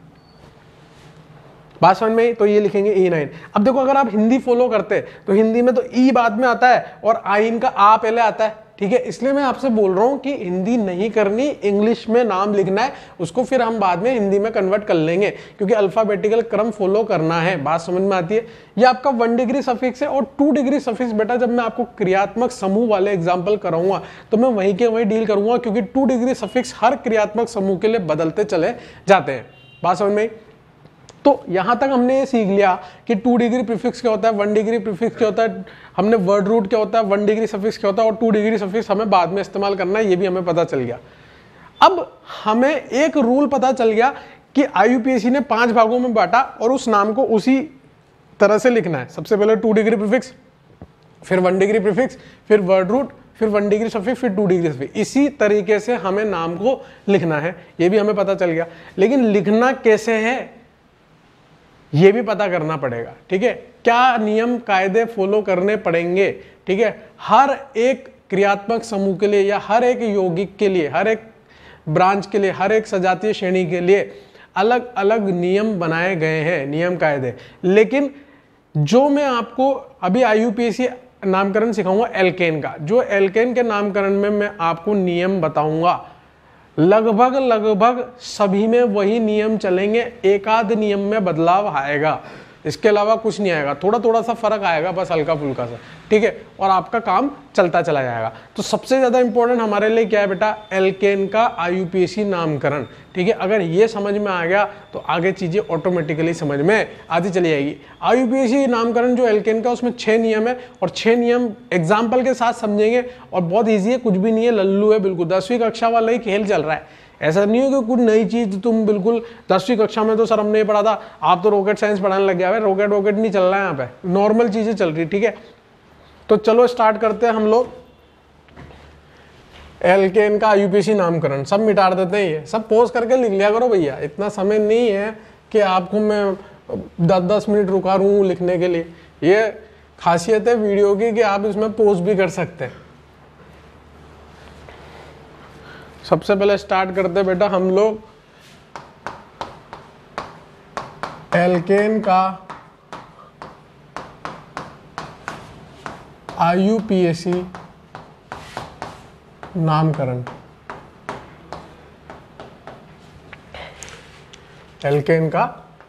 बात समझ में? तो ये लिखेंगे इन, आइन। अब देखो अगर आप हिंदी फॉलो करते तो हिंदी में तो ई बाद में आता है और आइन का आ पहले आता है, ठीक है। इसलिए मैं आपसे बोल रहा हूं कि हिंदी नहीं करनी, इंग्लिश में नाम लिखना है, उसको फिर हम बाद में हिंदी में कन्वर्ट कर लेंगे, क्योंकि अल्फाबेटिकल क्रम फॉलो करना है। बात समझ में आती है? ये आपका वन डिग्री सफिक्स है और टू डिग्री सफिक्स बेटा जब मैं आपको क्रियात्मक समूह वाले एग्जाम्पल कराऊंगा तो मैं वहीं के वहीं डील करूंगा, क्योंकि टू डिग्री सफिक्स हर क्रियात्मक समूह के लिए बदलते चले जाते हैं। बात समझ में? तो यहां तक हमने ये सीख लिया कि टू डिग्री प्रीफिक्स क्या होता है, वन डिग्री प्रीफिक्स क्या होता है, हमने वर्ड रूट क्या होता है, वन डिग्री सफिक्स क्या होता है और टू डिग्री सफिक्स हमें बाद में इस्तेमाल करना है, ये भी हमें पता चल गया। अब हमें एक रूल पता चल गया कि आईयूपीएससी ने पांच भागों में बांटा और उस नाम को उसी तरह से लिखना है। सबसे पहले टू डिग्री प्रीफिक्स, फिर वन डिग्री प्रीफिक्स, फिर वर्ड रूट, फिर वन डिग्री सफिक्स, फिर टू डिग्री सफिक्स। इसी तरीके से हमें नाम को लिखना है, ये भी हमें पता चल गया। लेकिन लिखना कैसे है ये भी पता करना पड़ेगा, ठीक है। क्या नियम कायदे फॉलो करने पड़ेंगे, ठीक है। हर एक क्रियात्मक समूह के लिए या हर एक यौगिक के लिए, हर एक ब्रांच के लिए, हर एक सजातीय श्रेणी के लिए अलग अलग नियम बनाए गए हैं, नियम कायदे। लेकिन जो मैं आपको अभी आईयूपीएससी नामकरण सिखाऊंगा एल्केन का, जो एल्केन के नामकरण में मैं आपको नियम बताऊंगा, लगभग लगभग सभी में वही नियम चलेंगे, एक आध नियम में बदलाव आएगा, इसके अलावा कुछ नहीं आएगा। थोड़ा थोड़ा सा फर्क आएगा बस, हल्का फुल्का सा, ठीक है, और आपका काम चलता चला जाएगा। तो सबसे ज्यादा इंपॉर्टेंट हमारे लिए क्या है बेटा, एल्केन का आईयूपीएससी नामकरण, ठीक है। अगर ये समझ में आ गया तो आगे चीजें ऑटोमेटिकली समझ में आती चली जाएगी। आईयूपीएससी नामकरण जो एल्केन का, उसमें छह नियम है और छह नियम एग्जाम्पल के साथ समझेंगे और बहुत ईजी है, कुछ भी नहीं है, लल्लू है बिल्कुल, दसवीं कक्षा वाला ही खेल चल रहा है। ऐसा नहीं हो कि कुछ नई चीज तुम बिल्कुल, दसवीं कक्षा में तो सर हमने पढ़ा था, आप तो रॉकेट साइंस पढ़ाने लग गया है। रॉकेट रॉकेट नहीं चल रहा है यहाँ पे, नॉर्मल चीजें चल रही, ठीक है। तो चलो स्टार्ट करते हैं हम लोग एल्केन का आईयूपीएससी नामकरण। सब मिटा देते हैं, ये सब पोज करके लिख लिया करो भैया, इतना समय नहीं है कि आपको मैं दस दस मिनट रुका रहूं लिखने के लिए। ये खासियत है वीडियो की कि आप इसमें पोज भी कर सकते हैं। सबसे पहले स्टार्ट करते बेटा हम लोग एल्केन का आईयूपीएससी नामकरण, एल्केन का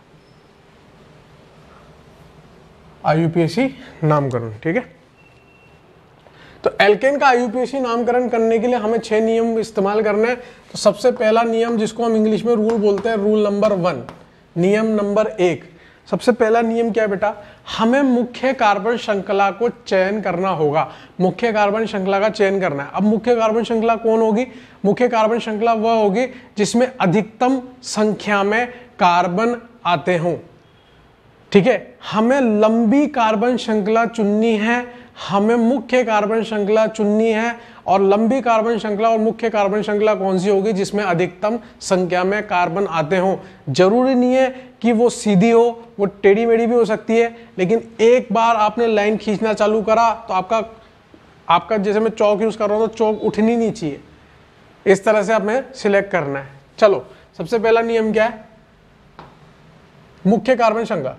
आईयूपीएसी नामकरण। ठीक है, तो एल्केन का आईयूपीएसी नामकरण करने के लिए हमें छह नियम इस्तेमाल करने हैं। तो सबसे पहला नियम, जिसको हम इंग्लिश में रूल बोलते हैं, रूल नंबर वन, नियम नंबर एक। सबसे पहला नियम क्या है बेटा, हमें मुख्य कार्बन श्रृंखला को चयन करना होगा। मुख्य कार्बन श्रृंखला का चयन करना है। अब मुख्य कार्बन श्रृंखला कौन होगी? मुख्य कार्बन श्रृंखला वह होगी जिसमें अधिकतम संख्या में कार्बन आते हों। ठीक है, हमें लंबी कार्बन श्रृंखला चुननी है, हमें मुख्य कार्बन श्रृंखला चुननी है। और लंबी कार्बन श्रृंखला और मुख्य कार्बन श्रृंखला कौन सी होगी? जिसमें अधिकतम संख्या में कार्बन आते हों। जरूरी नहीं है कि वो सीधी हो, वो टेढ़ी मेढ़ी भी हो सकती है, लेकिन एक बार आपने लाइन खींचना चालू करा तो आपका आपका जैसे मैं चौक यूज कर रहा हूं तो चौक उठनी नहीं चाहिए। इस तरह से हमें सिलेक्ट करना है। चलो, सबसे पहला नियम क्या है? मुख्य कार्बन श्रृंखला,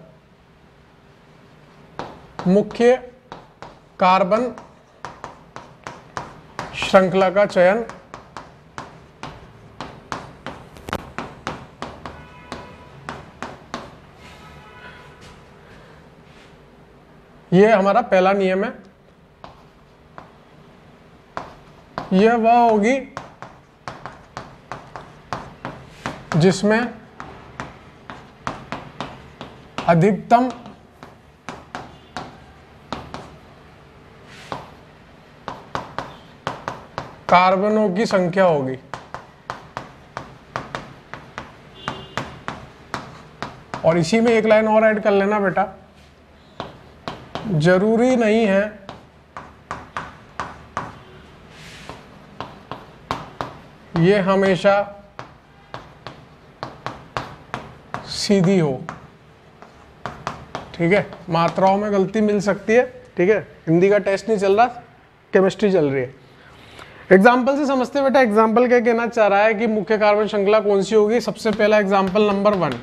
मुख्य कार्बन श्रृंखला का चयन ये हमारा पहला नियम है। यह वह होगी जिसमें अधिकतम कार्बनों की संख्या होगी। और इसी में एक लाइन और ऐड कर लेना बेटा, जरूरी नहीं है ये हमेशा सीधी हो। ठीक है, मात्राओं में गलती मिल सकती है। ठीक है, हिंदी का टेस्ट नहीं चल रहा, केमिस्ट्री चल रही है। एग्जाम्पल से समझते बेटा, एग्जाम्पल क्या कहना चाह रहा है कि मुख्य कार्बन श्रृंखला कौन सी होगी। सबसे पहला एग्जाम्पल नंबर वन,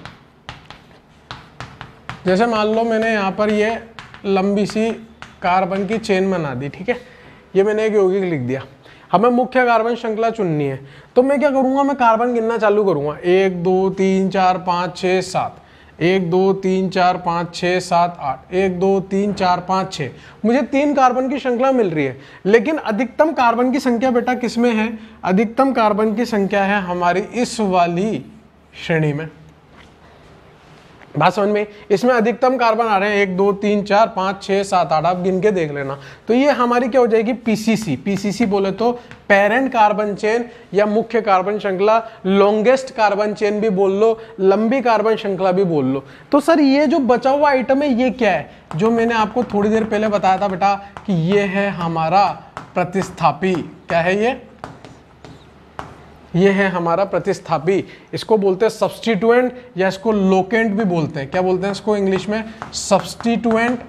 जैसे मान लो मैंने यहाँ पर ये लंबी सी कार्बन की चेन बना दी। ठीक है, ये मैंने एक यौगिक लिख दिया। हमें मुख्य कार्बन श्रृंखला चुननी है, तो मैं क्या करूंगा, मैं कार्बन गिनना चालू करूंगा। एक दो तीन चार पाँच छः सात, एक दो तीन चार पाँच छः सात आठ, एक दो तीन चार पाँच छः। मुझे तीन कार्बन की श्रृंखला मिल रही है, लेकिन अधिकतम कार्बन की संख्या बेटा किसमें है? अधिकतम कार्बन की संख्या है हमारी इस वाली श्रेणी में। बात समझ में? इसमें अधिकतम कार्बन आ रहे हैं एक दो तीन चार पाँच छः सात आठ, आप गिन के देख लेना। तो ये हमारी क्या हो जाएगी? पीसीसी। पीसीसी बोले तो पेरेंट कार्बन चेन या मुख्य कार्बन श्रृंखला, लॉन्गेस्ट कार्बन चेन भी बोल लो, लंबी कार्बन श्रृंखला भी बोल लो। तो सर ये जो बचा हुआ आइटम है ये क्या है? जो मैंने आपको थोड़ी देर पहले बताया था बेटा कि ये है हमारा प्रतिस्थापी। क्या है ये? ये है हमारा प्रतिस्थापी। इसको बोलते हैं सब्स्टिट्यूएंट या इसको लोकेंट भी बोलते हैं। क्या बोलते हैं इसको इंग्लिश में? सब्स्टिट्यूएंट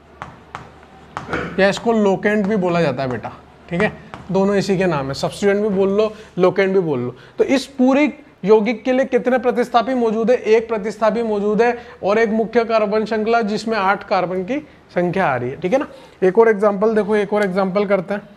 या इसको लोकेंट भी बोला जाता है बेटा। ठीक है, दोनों इसी के नाम है, सब्स्टिट्यूएंट भी बोल लो, लोकेंट भी बोल लो। तो इस पूरी यौगिक के लिए कितने प्रतिस्थापी मौजूद है? एक प्रतिस्थापी मौजूद है और एक मुख्य कार्बन श्रृंखला जिसमें आठ कार्बन की संख्या आ रही है। ठीक है ना। एक और एग्जाम्पल देखो, एक और एग्जाम्पल करते हैं।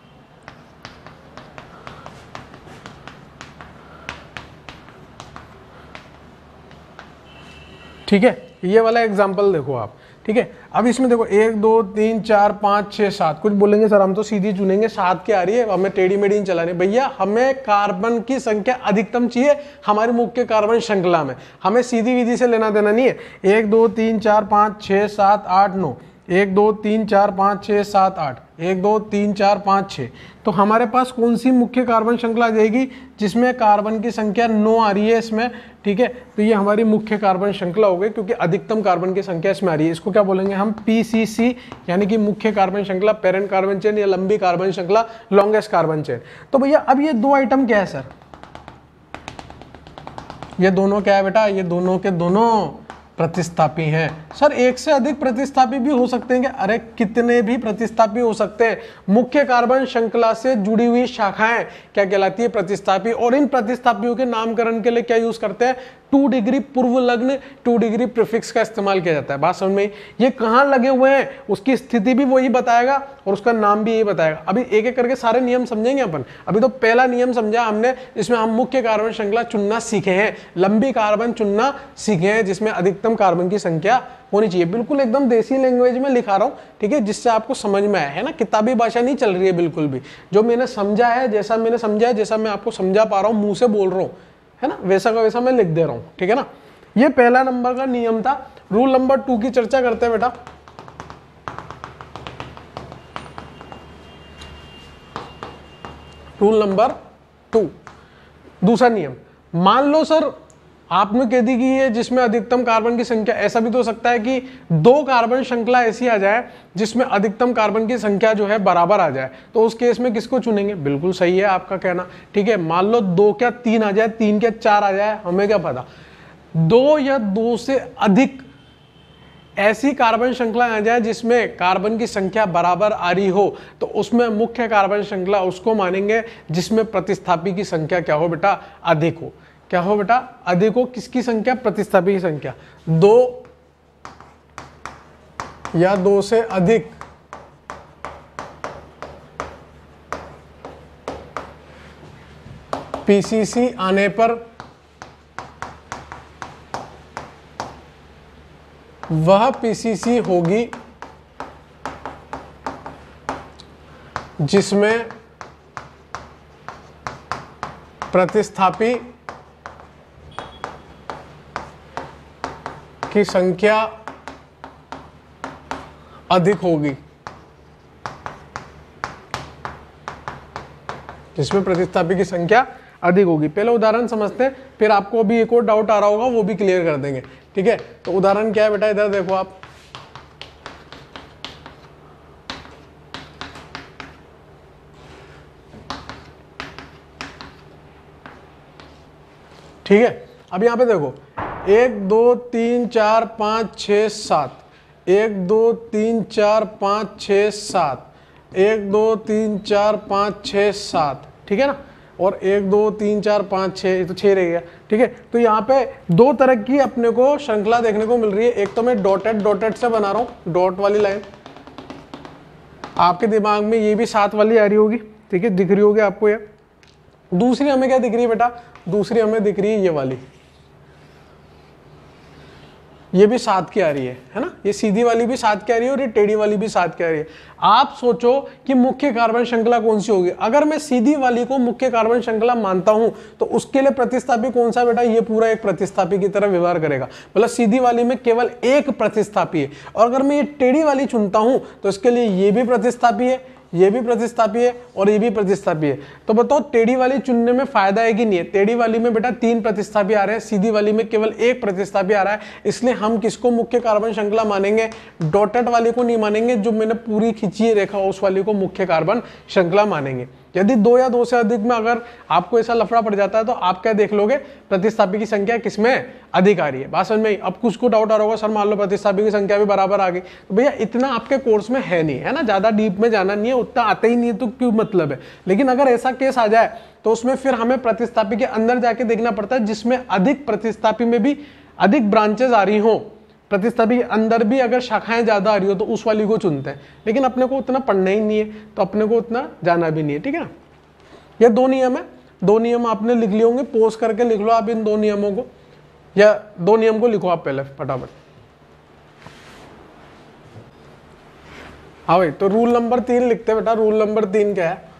ठीक है, ये वाला एग्जाम्पल देखो आप। ठीक है, अब इसमें देखो एक दो तीन चार पाँच छः सात, कुछ बोलेंगे सर हम तो सीधी चुनेंगे, सात की आ रही है, हमें टेढ़ी मेढ़ी नहीं चलानी। भैया हमें कार्बन की संख्या अधिकतम चाहिए हमारी मुख्य कार्बन श्रृंखला में, हमें सीधी विधि से लेना देना नहीं है। एक दो तीन चार पाँच छः सात आठ नौ, एक दो तीन चार पाँच छः सात आठ, एक दो तीन चार पाँच छः। तो हमारे पास कौन सी मुख्य कार्बन श्रृंखला आ जाएगी? जिसमें कार्बन की संख्या नौ आ रही है इसमें। ठीक है, तो ये हमारी मुख्य कार्बन श्रृंखला हो गई क्योंकि अधिकतम कार्बन की संख्या इसमें आ रही है। इसको क्या बोलेंगे हम? पीसीसी, यानी कि मुख्य कार्बन श्रृंखला, पेरेंट कार्बन चेन या लंबी कार्बन श्रृंखला, लॉन्गेस्ट कार्बन चेन। तो भैया अब ये दो आइटम क्या है सर? ये दोनों क्या है बेटा? ये दोनों के दोनों प्रतिस्थापी हैं। सर एक से अधिक प्रतिस्थापी भी हो सकते हैं क्या? अरे कितने भी प्रतिस्थापी हो सकते हैं। मुख्य कार्बन श्रृंखला से जुड़ी हुई शाखाएं क्या कहलाती है? प्रतिस्थापी। और इन प्रतिस्थापियों के नामकरण के लिए क्या यूज करते हैं? टू डिग्री पूर्व लग्न, टू डिग्री प्रीफिक्स का इस्तेमाल किया जाता है। बात समझ में? ये कहाँ लगे हुए हैं उसकी स्थिति भी वही बताएगा और उसका नाम भी यही बताएगा। अभी एक एक करके सारे नियम समझेंगे अपन। अभी तो पहला नियम समझा हमने, इसमें हम मुख्य कार्बन श्रृंखला चुनना सीखे हैं, लंबी कार्बन चुनना सीखे हैं जिसमें अधिकतम कार्बन की संख्या होनी चाहिए। बिल्कुल एकदम देसी लैंग्वेज में लिखा रहा हूँ, ठीक है, जिससे आपको समझ में आया है ना। किताबी भाषा नहीं चल रही है बिल्कुल भी। जो मैंने समझा है, जैसा मैंने समझा है, जैसा मैं आपको समझा पा रहा हूँ, मुंह से बोल रहा हूँ, है ना, वैसा का वैसा मैं लिख दे रहा हूँ, ठीक है ना। ये पहला नंबर का नियम था। रूल नंबर टू की चर्चा करते हैं बेटा। रूल नंबर टू, दूसरा नियम। मान लो सर आपने कह दी कि ये जिसमें अधिकतम कार्बन की संख्या, ऐसा भी तो हो सकता है कि दो कार्बन श्रृंखला ऐसी आ जाए जिसमें अधिकतम कार्बन की संख्या जो है बराबर आ जाए, तो उस केस में किसको चुनेंगे? बिल्कुल सही है आपका कहना, ठीक है। मान लो दो क्या तीन आ जाए, तीन क्या चार आ जाए, हमें क्या पता। दो या दो से अधिक ऐसी कार्बन श्रृंखला आ जाए जिसमें कार्बन की संख्या बराबर आ रही हो, तो उसमें मुख्य कार्बन श्रृंखला उसको मानेंगे जिसमें प्रतिस्थापी की संख्या क्या हो बेटा? अधिक हो। क्या हो बेटा? अधिक हो। किसकी संख्या? प्रतिस्थापी की संख्या। दो या दो से अधिक पीसीसी आने पर वह पीसीसी होगी जिसमें प्रतिस्थापी की संख्या अधिक होगी, जिसमें प्रतिस्थापी की संख्या अधिक होगी। पहले उदाहरण समझते हैं, फिर आपको भी एक और डाउट आ रहा होगा, वो भी क्लियर कर देंगे, ठीक है। तो उदाहरण क्या है बेटा? इधर देखो आप, ठीक है। अब यहां पे देखो, एक दो तीन चार पाँच छः सात, एक दो तीन चार पाँच छः सात, एक दो तीन चार पाँच छः सात, ठीक है ना। और एक दो तीन चार पाँच छः, तो छः रह गया, ठीक है। तो यहाँ पे दो तरह की अपने को श्रृंखला देखने को मिल रही है। एक तो मैं डॉटेड डॉटेड से बना रहा हूँ, डॉट वाली लाइन, आपके दिमाग में ये भी सात वाली आ रही होगी, ठीक है, दिख रही होगी आपको ये। दूसरी हमें क्या दिख रही है बेटा? दूसरी हमें दिख रही है ये वाली, ये भी सात की आ रही है, है ना। ये सीधी वाली भी सात की आ रही है और ये टेढ़ी वाली भी सात की आ रही है। आप सोचो कि मुख्य कार्बन श्रृंखला कौन सी होगी? अगर मैं सीधी वाली को मुख्य कार्बन श्रृंखला मानता हूं तो उसके लिए प्रतिस्थापी कौन सा बेटा? ये पूरा एक प्रतिस्थापी की तरह व्यवहार करेगा। मतलब सीधी वाली में केवल एक प्रतिस्थापी है, और अगर मैं ये टेढ़ी वाली चुनता हूं तो इसके लिए ये भी प्रतिस्थापी है, ये भी प्रतिस्थापी है और ये भी प्रतिस्थापी है। तो बताओ टेढ़ी वाली चुनने में फायदा है कि नहीं है? टेढ़ी वाली में बेटा तीन प्रतिस्थापी आ रहे हैं, सीधी वाली में केवल एक प्रतिस्थापी आ रहा है, इसलिए हम किसको मुख्य कार्बन श्रृंखला मानेंगे? डॉटेड वाली को नहीं मानेंगे, जो मैंने पूरी खींची है रेखा उस वाली को मुख्य कार्बन श्रृंखला मानेंगे। यदि दो या दो से अधिक में अगर आपको ऐसा लफड़ा पड़ जाता है तो आप क्या देख लोगे? प्रतिस्थापी की संख्या किसमें अधिक आ रही है। बात समझ में? अब कुछ को डाउट आ रहा होगा, सर मान लो प्रतिस्थापी की संख्या भी बराबर आ गई, तो भैया इतना आपके कोर्स में है नहीं, है ना, ज्यादा डीप में जाना नहीं है, उतना आता ही नहीं है, तो क्यों मतलब है। लेकिन अगर ऐसा केस आ जाए तो उसमें फिर हमें प्रतिस्थापी के अंदर जाके देखना पड़ता है, जिसमें अधिक प्रतिस्थापी में भी अधिक ब्रांचेस आ रही हो, प्रतिस्थापी के अंदर भी अगर शाखाएं ज्यादा आ रही हो तो उस वाली को चुनते हैं। लेकिन अपने को उतना पढ़ना ही नहीं है तो अपने को उतना जाना भी नहीं है, ठीक है ना। ये दो नियम है, दो नियम आपने लिख लिए होंगे, पोज करके लिख लो आप इन दो नियमों को, या दो नियम को लिखो आप पहले फटाफट। हाँ भाई, तो रूल नंबर तीन लिखते बेटा। रूल नंबर तीन क्या है?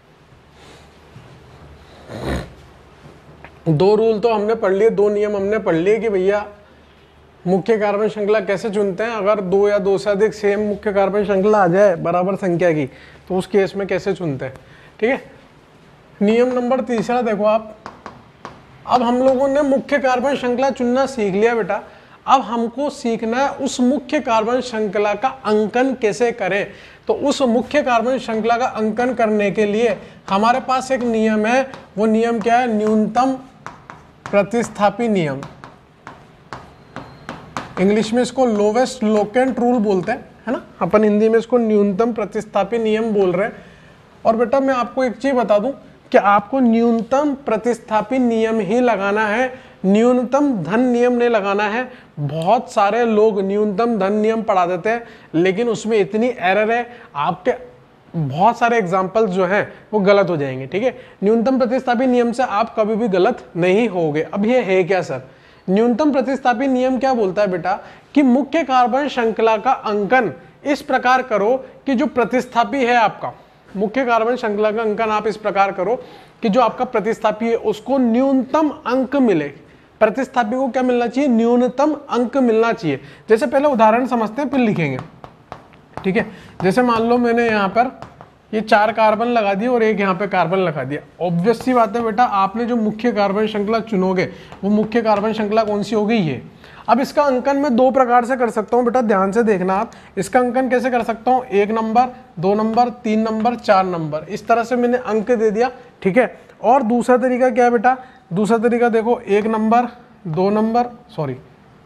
दो रूल तो हमने पढ़ लिए, दो नियम हमने पढ़ लिए कि भैया मुख्य कार्बन श्रृंखला कैसे चुनते हैं। अगर दो या दो से अधिक सेम मुख्य कार्बन श्रृंखला आ जाए बराबर संख्या की तो उस केस में कैसे चुनते हैं, ठीक है। नियम नंबर तीसरा देखो आप, अब हम लोगों ने मुख्य कार्बन श्रृंखला चुनना सीख लिया बेटा। अब हमको सीखना है उस मुख्य कार्बन श्रृंखला का अंकन कैसे करें। तो उस मुख्य कार्बन श्रृंखला का अंकन करने के लिए हमारे पास एक नियम है, वो नियम क्या है? न्यूनतम प्रतिस्थापी नियम। इंग्लिश में इसको लोवेस्ट लोकेंट रूल बोलते हैं, है ना, अपन हिंदी में इसको न्यूनतम प्रतिस्थापी नियम बोल रहे हैं। और बेटा मैं आपको एक चीज बता दूं कि आपको न्यूनतम प्रतिस्थापी नियम ही लगाना है, न्यूनतम धन नियम नहीं लगाना है। बहुत सारे लोग न्यूनतम धन नियम पढ़ा देते हैं, लेकिन उसमें इतनी एरर है, आपके बहुत सारे एग्जाम्पल्स जो हैं वो गलत हो जाएंगे, ठीक है। न्यूनतम प्रतिस्थापी नियम से आप कभी भी गलत नहीं होगे। अब ये है क्या सर? न्यूनतम प्रतिस्थापी नियम क्या बोलता है बेटा कि मुख्य कार्बन श्रृंखला का अंकन इस प्रकार करो कि जो प्रतिस्थापी है आपका, मुख्य कार्बन श्रृंखला का अंकन आप इस प्रकार करो कि जो आपका प्रतिस्थापी है उसको न्यूनतम अंक मिले। प्रतिस्थापी को क्या मिलना चाहिए? न्यूनतम अंक मिलना चाहिए। जैसे पहले उदाहरण समझते हैं फिर लिखेंगे, ठीक है। जैसे मान लो मैंने यहाँ पर ये चार कार्बन लगा दिए और एक यहाँ पे कार्बन लगा दिया। ऑब्वियस सी बात है बेटा, आपने जो मुख्य कार्बन श्रृंखला चुनोगे वो मुख्य कार्बन श्रृंखला कौन सी होगी? ये। अब इसका अंकन मैं दो प्रकार से कर सकता हूँ बेटा, ध्यान से देखना आप। इसका अंकन कैसे कर सकता हूँ? एक नंबर, दो नंबर, तीन नंबर, चार नंबर, इस तरह से मैंने अंक दे दिया, ठीक है। और दूसरा तरीका क्या है बेटा? दूसरा तरीका देखो, एक नंबर, दो नंबर, सॉरी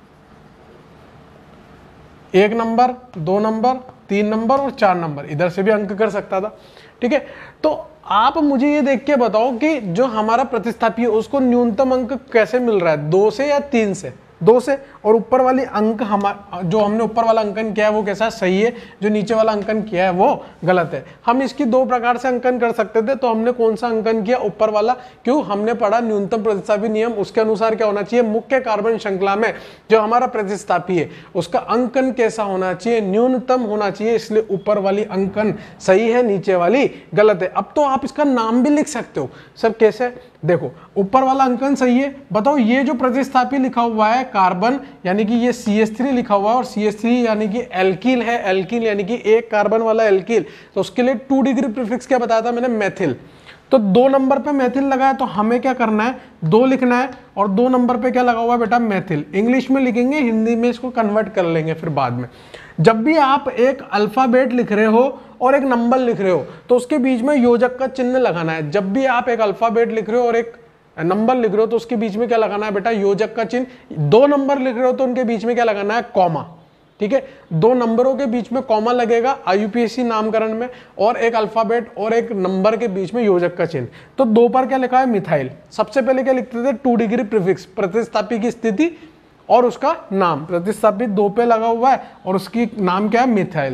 एक नंबर, दो नंबर, तीन नंबर और चार नंबर, इधर से भी अंक कर सकता था, ठीक है। तो आप मुझे ये देख के बताओ कि जो हमारा प्रतिस्थापी है उसको न्यूनतम अंक कैसे मिल रहा है? दो से या तीन से? दो से। और ऊपर वाली अंक हमारा जो हमने ऊपर वाला अंकन किया है वो कैसा? सही है। जो नीचे वाला अंकन किया है वो गलत है। हम इसकी दो प्रकार से अंकन कर सकते थे, तो हमने कौन सा अंकन किया? ऊपर वाला। क्यों? हमने पढ़ा न्यूनतम प्रतिस्थापी नियम, उसके अनुसार क्या होना चाहिए? मुख्य कार्बन श्रृंखला में जो हमारा प्रतिस्थापी है उसका अंकन कैसा होना चाहिए? न्यूनतम होना चाहिए। इसलिए ऊपर वाली अंकन सही है, नीचे वाली गलत है। अब तो आप इसका नाम भी लिख सकते हो। सब कैसे? देखो, ऊपर वाला अंकन सही है। बताओ ये जो प्रतिस्थापी लिखा हुआ है कार्बन, यानी कि ये सी एच थ्री लिखा हुआ है और सी एच थ्री यानी कि एल्किल है, एल्किल यानी कि एक कार्बन वाला एल्किल, तो उसके लिए टू डिग्री प्रीफिक्स क्या बताया था मैंने? मेथिल। तो दो नंबर पे मेथिल लगा है तो हमें क्या करना है? दो लिखना है। और दो नंबर पे क्या लगा हुआ है बेटा? मेथिल। इंग्लिश में लिखेंगे, हिंदी में इसको कन्वर्ट कर लेंगे फिर बाद में। जब भी आप एक अल्फाबेट लिख रहे हो और एक नंबर लिख रहे हो तो उसके बीच में योजक का चिन्ह लगाना है। जब भी आप एक अल्फाबेट लिख रहे हो और एक नंबर लिख रहे हो तो उसके बीच में क्या लगाना है बेटा? योजक का चिन्ह। दो नंबर लिख रहे हो तो उनके बीच में क्या लगाना है? कॉमा, ठीक है। दो नंबरों के बीच में कॉमा लगेगा आई यू पी ए सी नामकरण में, और एक अल्फाबेट और एक नंबर के बीच में योजक का चिन्ह। तो दो पर क्या लिखा है? मिथाइल। सबसे पहले क्या लिखते थे? टू डिग्री प्रीफिक्स, प्रतिस्थापी की स्थिति और उसका नाम। प्रतिस्थापी दो पे लगा हुआ है और उसकी नाम क्या है? मिथाइल।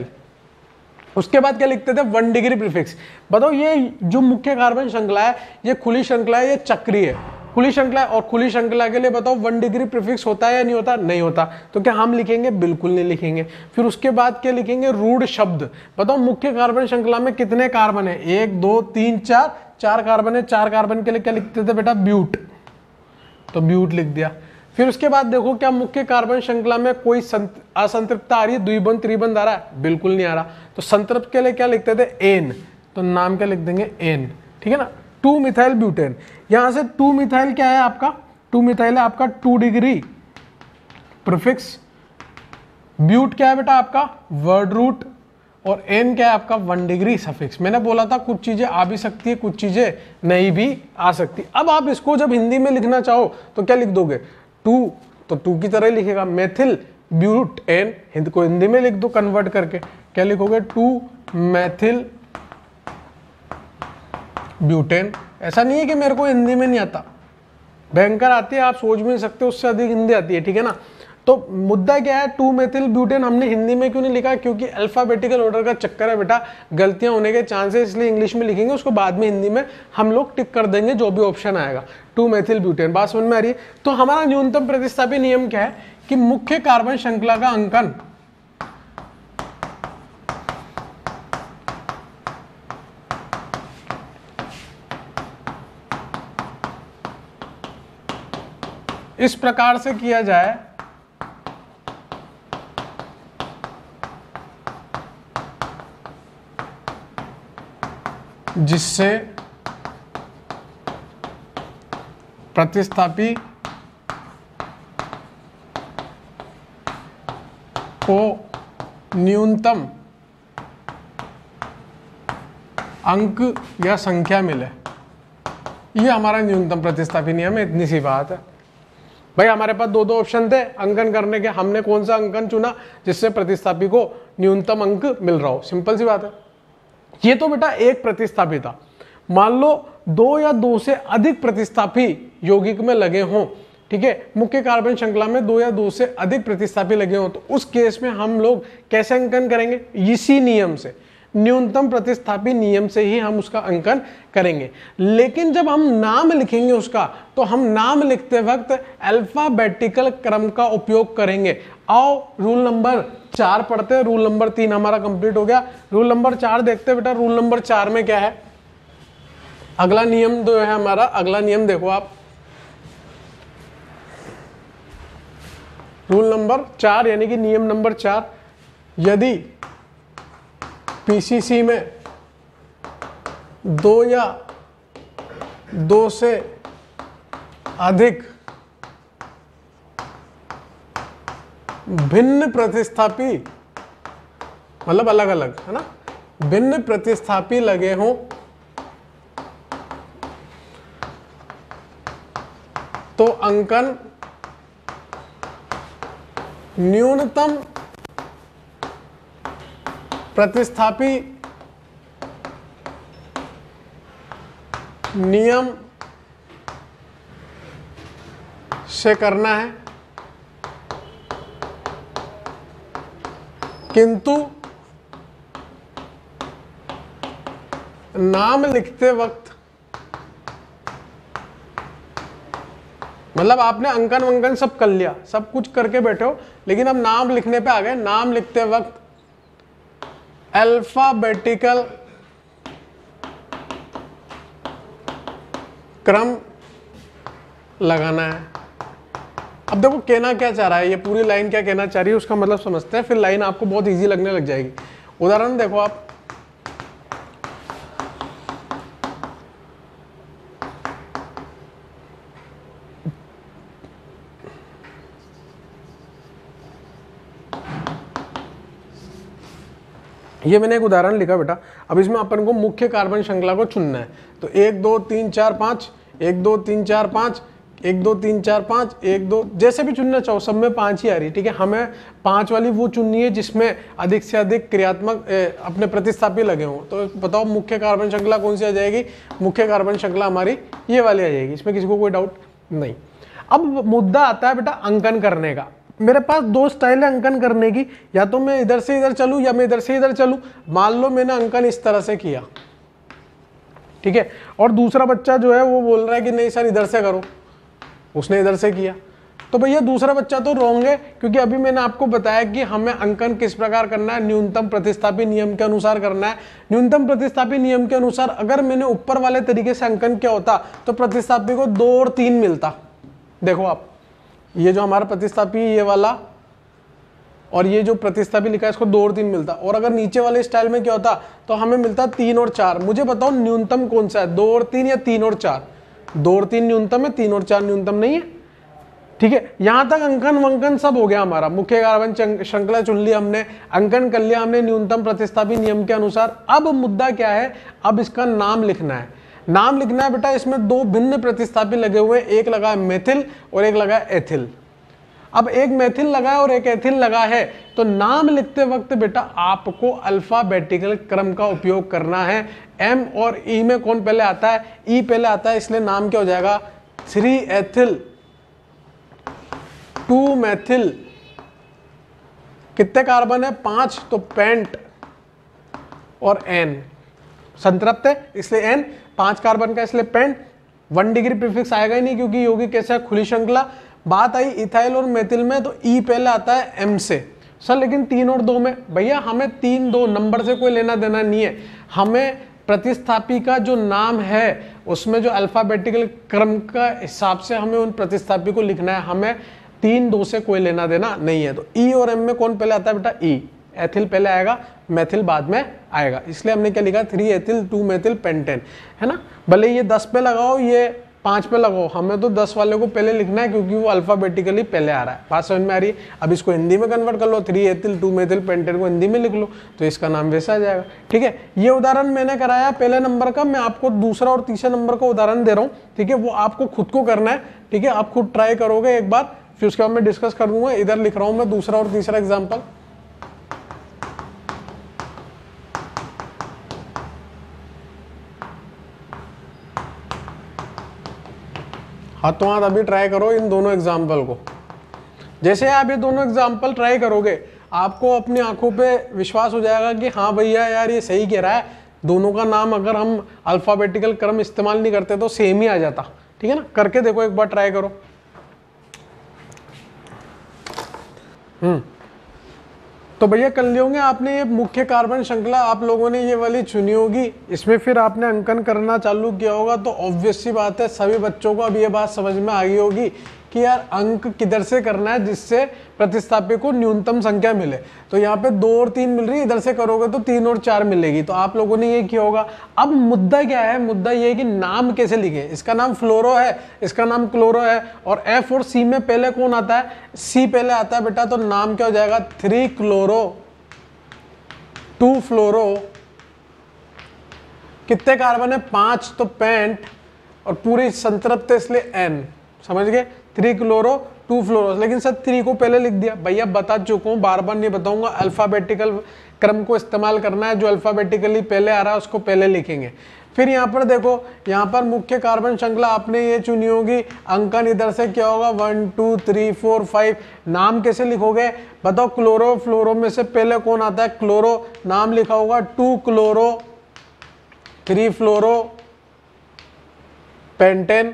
उसके बाद क्या लिखते थे? One degree prefix. बताओ ये जो मुख्य कार्बन श्रृंखला है ये खुली श्रृंखला है, ये चक्रीय है। खुली श्रृंखला है और खुली श्रृंखला के लिए बताओ वन डिग्री प्रीफिक्स होता है या नहीं होता? नहीं होता। तो क्या हम लिखेंगे? बिल्कुल नहीं लिखेंगे। फिर उसके बाद क्या लिखेंगे? रूढ़ शब्द। बताओ मुख्य कार्बन श्रृंखला में कितने कार्बन है? एक, दो, तीन, चार, चार कार्बन है। चार कार्बन के लिए क्या लिखते थे बेटा? ब्यूट। तो ब्यूट लिख दिया। फिर उसके बाद देखो क्या मुख्य कार्बन श्रृंखला में कोई असंतृप्तता आ रही है? द्विबंध त्रिबंध आ रहा है? बिल्कुल नहीं आ रहा। तो संतृप्त के लिए क्या लिखते थे? एन। तो नाम क्या लिख देंगे? एन, ठीक है ना। Two methyl butane. यहां से टू मिथाइल क्या है आपका? टू मिथाइल है आपका टू डिग्री प्रीफिक्स। ब्यूट क्या है बेटा आपका? Word root. और एन क्या है आपका? One degree suffix. मैंने बोला था कुछ चीजें आ भी सकती है, कुछ चीजें नहीं भी आ सकती। अब आप इसको जब हिंदी में लिखना चाहो तो क्या लिख दोगे? टू, तो टू की तरह लिखेगा मेथिल ब्यूट एन। हिंदी को हिंदी में लिख दो कन्वर्ट करके, क्या लिखोगे? Two methyl butane. ऐसा नहीं है कि मेरे को हिंदी में नहीं आता, भयंकर आती है, आप सोच भी नहीं सकते, उससे अधिक हिंदी आती है, ठीक है ना। तो मुद्दा क्या है? टू मेथिल ब्यूटेन हमने हिंदी में क्यों नहीं लिखा? क्योंकि अल्फाबेटिकल ऑर्डर का चक्कर है बेटा, गलतियां होने के चांसेस, इसलिए इंग्लिश में लिखेंगे, उसको बाद में हिंदी में हम लोग टिक कर देंगे जो भी ऑप्शन आएगा। टू मेथिल ब्यूटेन, बात समझ में आ रही है? तो हमारा न्यूनतम प्रतिस्थापी नियम क्या है कि मुख्य कार्बन श्रृंखला का अंकन इस प्रकार से किया जाए जिससे प्रतिस्थापी को न्यूनतम अंक या संख्या मिले। ये हमारा न्यूनतम प्रतिस्थापी नियम है, इतनी सी बात है। भाई हमारे पास दो दो ऑप्शन थे अंकन करने के, हमने कौन सा अंकन चुना जिससे प्रतिस्थापी को न्यूनतम अंक मिल रहा हो, सिंपल सी बात है। ये तो बेटा एक प्रतिस्थापी था, मान लो दो या दो से अधिक प्रतिस्थापी यौगिक में लगे हों, ठीक है, मुख्य कार्बन श्रृंखला में दो या दो से अधिक प्रतिस्थापी लगे हों, तो उस केस में हम लोग कैसे अंकन करेंगे, इसी नियम से, न्यूनतम प्रतिस्थापी नियम से ही हम उसका अंकन करेंगे। लेकिन जब हम नाम लिखेंगे उसका, तो हम नाम लिखते वक्त अल्फाबेटिकल क्रम का उपयोग करेंगे। आओ रूल नंबर चार पढ़ते हैं, रूल नंबर तीन हमारा कंप्लीट हो गया, रूल नंबर चार देखते हैं बेटा। रूल नंबर चार में क्या है, अगला नियम जो है हमारा, अगला नियम देखो आप, रूल नंबर चार यानी कि नियम नंबर चार, यदि पीसीसी में दो या दो से अधिक भिन्न प्रतिस्थापी, मतलब अलग अलग है ना, भिन्न प्रतिस्थापी लगे हों, तो अंकन न्यूनतम प्रतिस्थापी नियम से करना है, किंतु नाम लिखते वक्त, मतलब आपने अंकन वंकन सब कर लिया, सब कुछ करके बैठे हो, लेकिन अब नाम लिखने पे आ गए, नाम लिखते वक्त अल्फाबेटिकल क्रम लगाना है। अब देखो कहना क्या चाह रहा है, ये पूरी लाइन क्या कहना चाह रही है उसका मतलब समझते हैं, फिर लाइन आपको बहुत इजी लगने लग जाएगी। उदाहरण देखो आप, ये मैंने एक उदाहरण लिखा बेटा। अब इसमें अपन को मुख्य कार्बन श्रृंखला को चुनना है, तो एक दो तीन चार पाँच, एक दो तीन चार पाँच, एक दो तीन चार पाँच, एक दो, जैसे भी चुनना चाहो, सब में पाँच ही आ रही, ठीक है। हमें पाँच वाली वो चुननी है जिसमें अधिक से अधिक क्रियात्मक अपने प्रतिस्थापी लगे हों। तो बताओ मुख्य कार्बन श्रृंखला कौन सी आ जाएगी, मुख्य कार्बन श्रृंखला हमारी ये वाली आ जाएगी, इसमें किसी को कोई डाउट नहीं। अब मुद्दा आता है बेटा अंकन करने का। मेरे पास दो स्टाइल है अंकन करने की, या तो मैं इधर से इधर चलूं या मैं इधर से इधर चलूं। मान लो मैंने अंकन इस तरह से किया, ठीक है, और दूसरा बच्चा जो है वो बोल रहा है कि नहीं सर इधर से करो, उसने इधर से किया, तो भैया दूसरा बच्चा तो रॉन्ग है, क्योंकि अभी मैंने आपको बताया कि हमें अंकन किस प्रकार करना है, न्यूनतम प्रतिस्थापी नियम के अनुसार करना है। न्यूनतम प्रतिस्थापी नियम के अनुसार अगर मैंने ऊपर वाले तरीके से अंकन किया होता तो प्रतिस्थापी को दो और तीन मिलता। देखो आप, ये जो हमारा प्रतिस्थापी ये वाला और ये जो प्रतिस्थापी लिखा है इसको दो और तीन मिलता, और अगर नीचे वाले स्टाइल में क्या होता तो हमें मिलता तीन और चार। मुझे बताओ न्यूनतम कौन सा है, दो और तीन या तीन और चार? दो और तीन न्यूनतम है, तीन और चार न्यूनतम नहीं है, ठीक है। यहां तक अंकन वंकन सब हो गया हमारा, मुख्य कार्बन श्रृंखला चुन लिया हमने, अंकन कर लिया हमने न्यूनतम प्रतिस्थापी नियम के अनुसार। अब मुद्दा क्या है, अब इसका नाम लिखना है। नाम लिखना है बेटा, इसमें दो भिन्न प्रतिस्थापी लगे हुए हैं, एक लगा है मेथिल और एक लगा है एथिल। अब एक मेथिल लगा है और एक एथिल लगा है, तो नाम लिखते वक्त बेटा आपको अल्फाबेटिकल क्रम का उपयोग करना है। एम और ई में कौन पहले आता है, ई पहले आता है, इसलिए नाम क्या हो जाएगा, थ्री एथिल टू मेथिल। कितने कार्बन है, पांच, तो पेंट और एन संतृप्त है इसलिए एन, पांच कार्बन का इसलिए पेंट। वन डिग्री प्रीफिक्स आएगा ही नहीं क्योंकि यौगिक कैसा है, खुली श्रृंखला। बात आई इथाइल और मेथिल में, तो ई पहले आता है एम से। सर लेकिन तीन और दो में, भैया हमें तीन दो नंबर से कोई लेना देना नहीं है, हमें प्रतिस्थापी का जो नाम है उसमें जो अल्फाबेटिकल क्रम का हिसाब से हमें उन प्रतिस्थापी को लिखना है, हमें तीन दो से कोई लेना देना नहीं है। तो ई और एम में कौन पहले आता है बेटा, ई। एथिल पहले आएगा, मेथिल बाद में आएगा, इसलिए हमने क्या लिखा, three ethyl two methyl pentane, है ना। भले ये दस पे लगाओ, ये पाँच पे लगाओ, हमें तो दस वाले को पहले लिखना है क्योंकि वो अल्फाबेटिकली पहले आ रहा है। बात समझ में आ रही है? अब इसको हिंदी में कन्वर्ट कर लो, three ethyl two methyl pentane को हिंदी में लिख लो तो इसका नाम वैसा आ जाएगा। ठीक है, ये उदाहरण मैंने कराया पहले नंबर का, मैं आपको दूसरा और तीसरा नंबर का उदाहरण दे रहा हूँ। ठीक है, वो आपको खुद को करना है। ठीक है, आप खुद ट्राई करोगे एक बार, फिर उसके बाद मैं डिस्कस कर दूंगा। इधर लिख रहा हूँ मैं दूसरा और तीसरा एग्जाम्पल। हाथों हाथ अभी ट्राई करो इन दोनों एग्जाम्पल को। जैसे आप ये दोनों एग्जाम्पल ट्राई करोगे आपको अपनी आंखों पे विश्वास हो जाएगा कि हाँ भैया यार ये सही कह रहा है, दोनों का नाम अगर हम अल्फाबेटिकल क्रम इस्तेमाल नहीं करते तो सेम ही आ जाता। ठीक है ना, करके देखो एक बार, ट्राई करो। हम्म तो भैया कर लिए होंगे आपने ये मुख्य कार्बन श्रृंखला, आप लोगों ने ये वाली चुनी होगी, इसमें फिर आपने अंकन करना चालू किया होगा। तो ऑब्वियस सी बात है सभी बच्चों को अब ये बात समझ में आ गई होगी कि यार अंक किधर से करना है जिससे प्रतिस्थापी को न्यूनतम संख्या मिले। तो यहाँ पे दो और तीन मिल रही है, इधर से करोगे तो तीन और चार मिलेगी। तो आप लोगों ने ये किया होगा। अब मुद्दा क्या है, मुद्दा ये है कि नाम कैसे लिखे। इसका नाम फ्लोरो है, इसका नाम क्लोरो है, और एफ और सी में पहले कौन आता है, सी पहले आता है बेटा। तो नाम क्या हो जाएगा, थ्री क्लोरो टू फ्लोरो। कितने कार्बन है, पांच, तो पेंट, और पूरी संतृप्त है इसलिए एन। समझ गए, थ्री क्लोरो टू फ्लोरो। लेकिन सर थ्री को पहले लिख दिया, भैया बता चुका हूं, बार बार नहीं बताऊंगा। अल्फाबेटिकल क्रम को इस्तेमाल करना है, जो अल्फाबेटिकली पहले आ रहा है उसको पहले लिखेंगे। फिर यहाँ पर देखो, यहाँ पर मुख्य कार्बन श्रृंखला आपने ये चुनी होगी, अंकन इधर से क्या होगा, one two three four five. नाम कैसे लिखोगे बताओ, क्लोरो फ्लोरो में से पहले कौन आता है, क्लोरो। नाम लिखा होगा two chloro three fluoro pentane,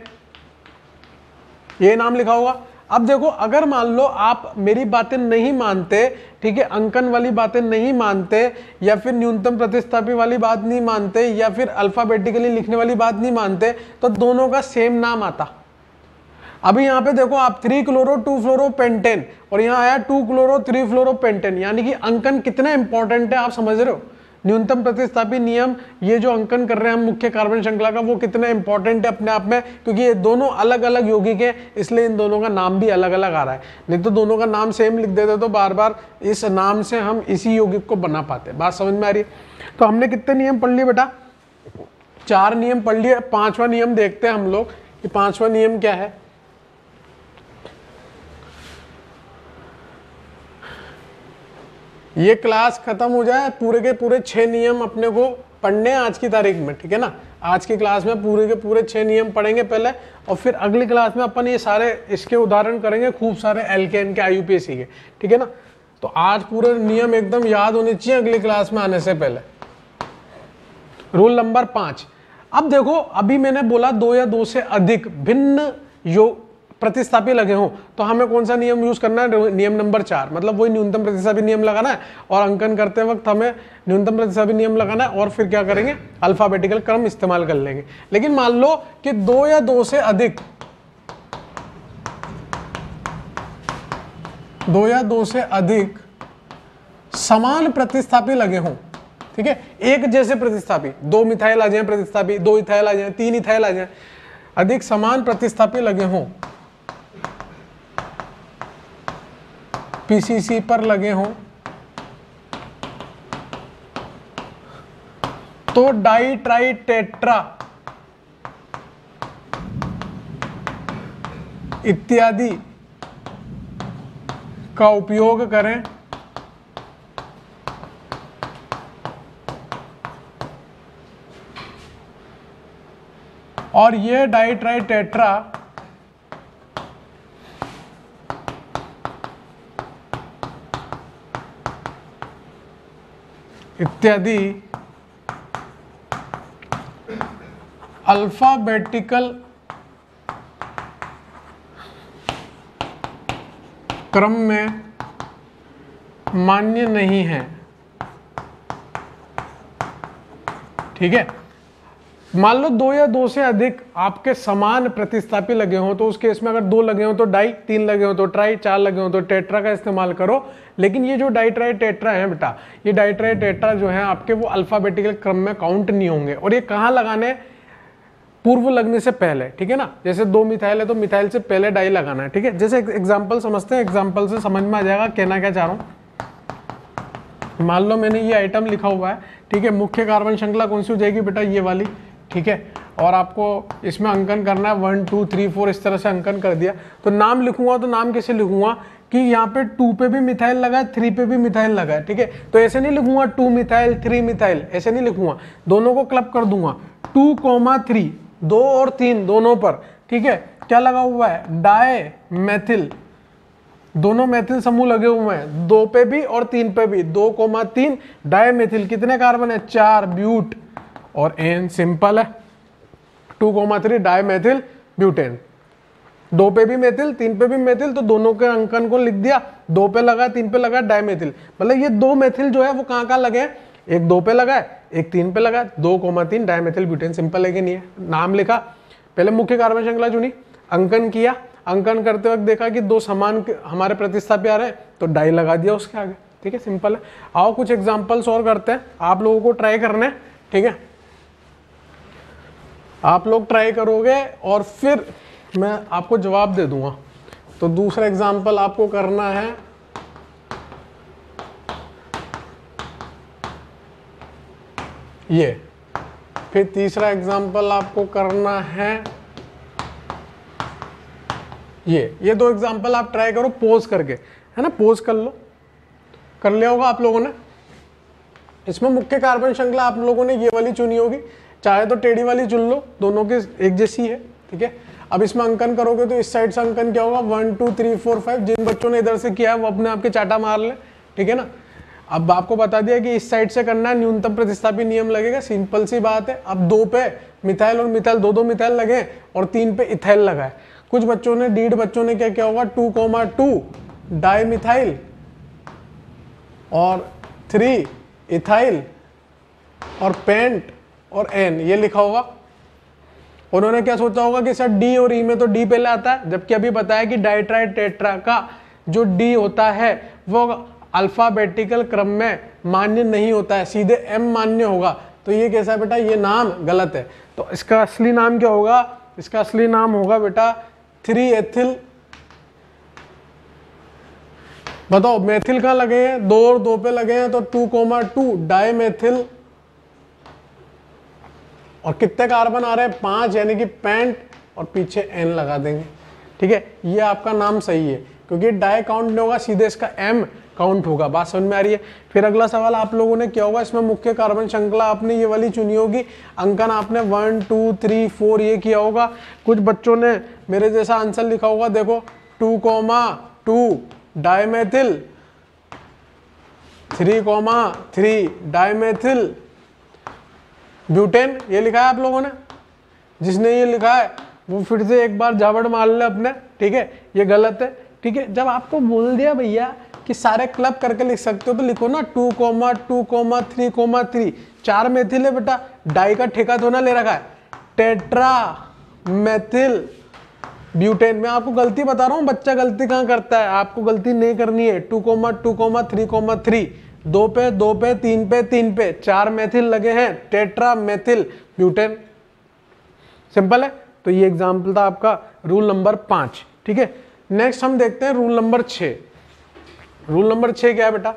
ये नाम लिखा होगा। अब देखो, अगर मान लो आप मेरी बातें नहीं मानते, ठीक है, अंकन वाली बातें नहीं मानते, या फिर न्यूनतम प्रतिस्थापी वाली बात नहीं मानते, या फिर अल्फाबेटिकली लिखने वाली बात नहीं मानते, तो दोनों का सेम नाम आता। अभी यहाँ पे देखो आप, three chloro two fluoro pentane, और यहाँ आया two chloro three fluoro pentane. यानी कि अंकन कितना इंपॉर्टेंट है आप समझ रहे हो। न्यूनतम प्रतिस्थापी नियम, ये जो अंकन कर रहे हैं हम मुख्य कार्बन श्रृंखला का, वो कितना इंपॉर्टेंट है अपने आप में, क्योंकि ये दोनों अलग अलग यौगिक हैं, इसलिए इन दोनों का नाम भी अलग अलग आ रहा है। नहीं तो दोनों का नाम सेम लिख देते तो बार बार इस नाम से हम इसी यौगिक को बना पाते। बात समझ में आ रही है। तो हमने कितने नियम पढ़ लिए बेटा, चार नियम पढ़ लिए। पांचवा नियम देखते हैं हम लोग कि पांचवा नियम क्या है। ये क्लास खत्म हो जाए, पूरे के पूरे छह नियम अपने को पढ़ने हैं आज की तारीख में। ठीक है ना, आज की क्लास में पूरे के पूरे छह नियम पढ़ेंगे पहले, और फिर अगली क्लास में अपन ये सारे इसके उदाहरण करेंगे, खूब सारे एल्केन के, आईयूपीएसी के। ठीक है ना, तो आज पूरे नियम एकदम याद होने चाहिए अगली क्लास में आने से पहले। रूल नंबर पांच। अब देखो, अभी मैंने बोला दो या दो से अधिक भिन्न योग प्रतिस्थापी लगे हों तो हमें कौन सा नियम यूज करना है, नियम नंबर चार। मतलब वही न्यूनतम प्रतिस्थापी नियम लगाना है, और अंकन करते वक्त हमें न्यूनतम प्रतिस्थापी नियम लगाना है, और फिर क्या करेंगे, अल्फाबेटिकल क्रम इस्तेमाल कर लेंगे। लेकिन मान लो कि दो या दो से अधिक दो या दो से अधिक समान प्रतिस्थापी लगे हों। ठीक है, एक जैसे प्रतिस्थापी, दो मिथाइल आ जाए प्रतिस्थापी, दो इथाइल आ जाए, तीन इथाइल आ जाए, अधिक समान प्रतिस्थापी लगे हों, पीसीसी पर लगे हों, तो डाई ट्राई टेट्रा इत्यादि का उपयोग करें। और ये डाई ट्राई टेट्रा इत्यादि अल्फाबेटिकल क्रम में मान्य नहीं है। ठीक है, मान लो दो या दो से अधिक आपके समान प्रतिस्थापी लगे हों, तो उस केस में अगर दो लगे हों तो डाई, तीन लगे हों तो ट्राई, चार लगे हों तो टेट्रा का इस्तेमाल करो। लेकिन ये जो डाई ट्राई टेट्रा है बेटा, ये डाई ट्राई टेट्रा जो है आपके वो अल्फाबेटिकल क्रम में काउंट नहीं होंगे। और ये कहाँ लगाने, पूर्व लगने से पहले, ठीक है ना। जैसे दो मिथाइल है तो मिथाइल से पहले डाई लगाना है, ठीक है। जैसे एग्जांपल समझते हैं, एग्जांपल से समझ में आ जाएगा कहना क्या चाह रहा हूँ। मान लो मैंने ये आइटम लिखा हुआ है, ठीक है। मुख्य कार्बन श्रृंखला कौन सी हो जाएगी बेटा, ये वाली, ठीक है। और आपको इसमें अंकन करना है वन टू थ्री फोर, इस तरह से अंकन कर दिया। तो नाम लिखूंगा तो नाम कैसे लिखूंगा कि यहाँ पे टू पे भी मिथाइल लगा है, थ्री पे भी मिथाइल लगा है, ठीक है। तो ऐसे नहीं लिखूंगा टू मिथाइल थ्री मिथाइल, ऐसे नहीं लिखूंगा, दोनों को क्लब कर दूंगा, टू कॉमा थ्री, दो और तीन दोनों पर, ठीक है। क्या लगा हुआ है, डाई मैथिल, दोनों मैथिल समूह लगे हुए हैं, दो पे भी और तीन पे भी, दो कोमा तीन डाई मैथिल, कितने कार्बन है, चार, ब्यूट और एन, सिंपल है। Two comma three di methyl butane, दो पे भी मेथिल तीन पे भी मेथिल, तो दोनों के अंकन को लिख दिया, दो पे लगा तीन पे लगा डाई मेथिल। मतलब ये दो मेथिल जो है वो कहाँ कहाँ लगे हैं, एक दो पे लगा है, एक तीन पे लगा है, दो कोमा तीन डाई मेथिल ब्यूटेन, सिंपल है कि नहीं है। नाम लिखा, पहले मुख्य कार्बन श्रृंखला चुनी, अंकन किया, अंकन करते वक्त देखा कि दो समान हमारे प्रतिस्थापी आ रहे हैं तो डाई लगा दिया उसके आगे, ठीक है, सिंपल है। आओ कुछ एग्जाम्पल्स और करते हैं, आप लोगों को ट्राई करने, ठीक है। आप लोग ट्राई करोगे और फिर मैं आपको जवाब दे दूंगा। तो दूसरा एग्जाम्पल आपको करना है, ये, फिर तीसरा एग्जाम्पल आपको करना है ये ये दो एग्जाम्पल आप ट्राई करो पोज करके, है ना, पोज कर लो, कर लिया होगा आप लोगों ने। इसमें मुख्य कार्बन श्रृंखला आप लोगों ने ये वाली चुनी होगी, चाहे तो टेढ़ी वाली चुन लो, दोनों की एक जैसी है, ठीक है। अब इसमें अंकन करोगे तो इस साइड से अंकन क्या होगा, one two three four five, जिन बच्चों ने इधर से किया है वो अपने आपके चाटा मार ले, ठीक है ना। अब आपको बता दिया कि इस साइड से करना है, न्यूनतम प्रतिस्थापी नियम लगेगा, सिंपल सी बात है। अब दो पे मिथाइल और मिथाइल, दो दो मिथाइल लगे और तीन पे इथाइल लगा है। कुछ बच्चों ने, डीड बच्चों ने क्या क्या होगा, two comma two di methyl और थ्री इथाइल और पेंट और एन, ये लिखा होगा। उन्होंने क्या सोचा होगा कि सर डी और ई में तो डी पहले आता है, जबकि अभी बताया कि डाइट्राई टेट्रा का जो डी होता है वो अल्फाबेटिकल क्रम में मान्य नहीं होता है, सीधे एम मान्य होगा। तो ये कैसा है बेटा, ये नाम गलत है। तो इसका असली नाम क्या होगा, इसका असली नाम होगा बेटा थ्री एथिल, बताओ मेथिल कहाँ लगे हैं, दो और दो पे लगे हैं, तो two comma two di methyl, और कितने कार्बन आ रहे हैं, पांच, यानी कि पेंट और पीछे एन लगा देंगे, ठीक है। ये आपका नाम सही है क्योंकि डाई काउंट नहीं होगा, सीधे इसका एम काउंट होगा। बात समझ में आ रही है। फिर अगला सवाल आप लोगों ने क्या होगा, इसमें मुख्य कार्बन श्रृंखला आपने ये वाली चुनी होगी, अंकन आपने वन टू थ्री फोर ये किया होगा। कुछ बच्चों ने मेरे जैसा आंसर लिखा होगा, देखो two comma two dimethyl, three comma three dimethyl butane, ये लिखा है आप लोगों ने। जिसने ये लिखा है वो फिर से एक बार झावड़ मार ले अपने, ठीक है, ये गलत है, ठीक है। जब आपको बोल दिया भैया कि सारे क्लब करके लिख सकते हो तो लिखो ना two comma two comma three comma three, चार मेथिल है बेटा, डाई का ठेका तो ना ले रखा है, टेट्रा मेथिल ब्यूटेन। मैं आपको गलती बता रहा हूँ, बच्चा गलती कहाँ करता है, आपको गलती नहीं करनी है। Two comma two comma three comma three, दो पे दो पे तीन पे तीन पे, चार मेथिल लगे हैं, टेट्रा मेथिल ब्यूटेन, सिंपल है। तो ये एग्जाम्पल था आपका रूल नंबर पांच, ठीक है। नेक्स्ट हम देखते हैं रूल नंबर छह। रूल नंबर छह क्या है बेटा,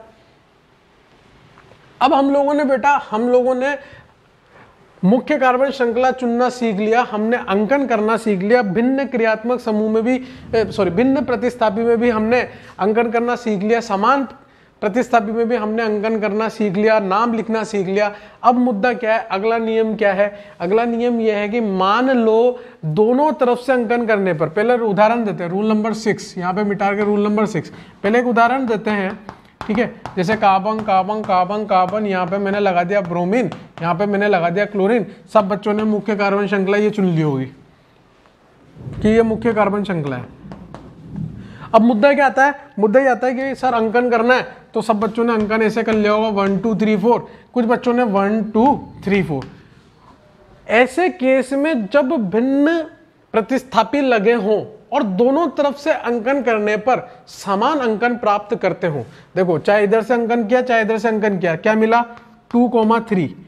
अब हम लोगों ने बेटा हम लोगों ने मुख्य कार्बन श्रृंखला चुनना सीख लिया, हमने अंकन करना सीख लिया, भिन्न क्रियात्मक समूह में भी सॉरी भिन्न प्रतिस्थापी में भी हमने अंकन करना सीख लिया, समान प्रतिस्थापी में भी हमने अंकन करना सीख लिया, नाम लिखना सीख लिया। अब मुद्दा क्या है, अगला नियम क्या है, अगला नियम यह है कि मान लो दोनों तरफ से अंकन करने पर, पहले उदाहरण देते हैं रूल नंबर सिक्स, यहाँ पे मिटा के रूल नंबर सिक्स, पहले एक उदाहरण देते हैं, ठीक है। जैसे कार्बन कार्बन कार्बन कार्बन, यहाँ पे मैंने लगा दिया ब्रोमीन, यहाँ पे मैंने लगा दिया क्लोरीन। सब बच्चों ने मुख्य कार्बन श्रृंखला ये चुन ली होगी कि ये मुख्य कार्बन श्रृंखला है। अब मुद्दा क्या आता है, मुद्दा ये आता है कि सर अंकन करना है, तो सब बच्चों ने अंकन ऐसे कर लिया होगा वन टू थ्री फोर, कुछ बच्चों ने वन टू थ्री फोर। ऐसे केस में जब भिन्न प्रतिस्थापी लगे हों और दोनों तरफ से अंकन करने पर समान अंकन प्राप्त करते हों, देखो चाहे इधर से अंकन किया चाहे इधर से अंकन किया, क्या मिला, टू कोमा थ्री,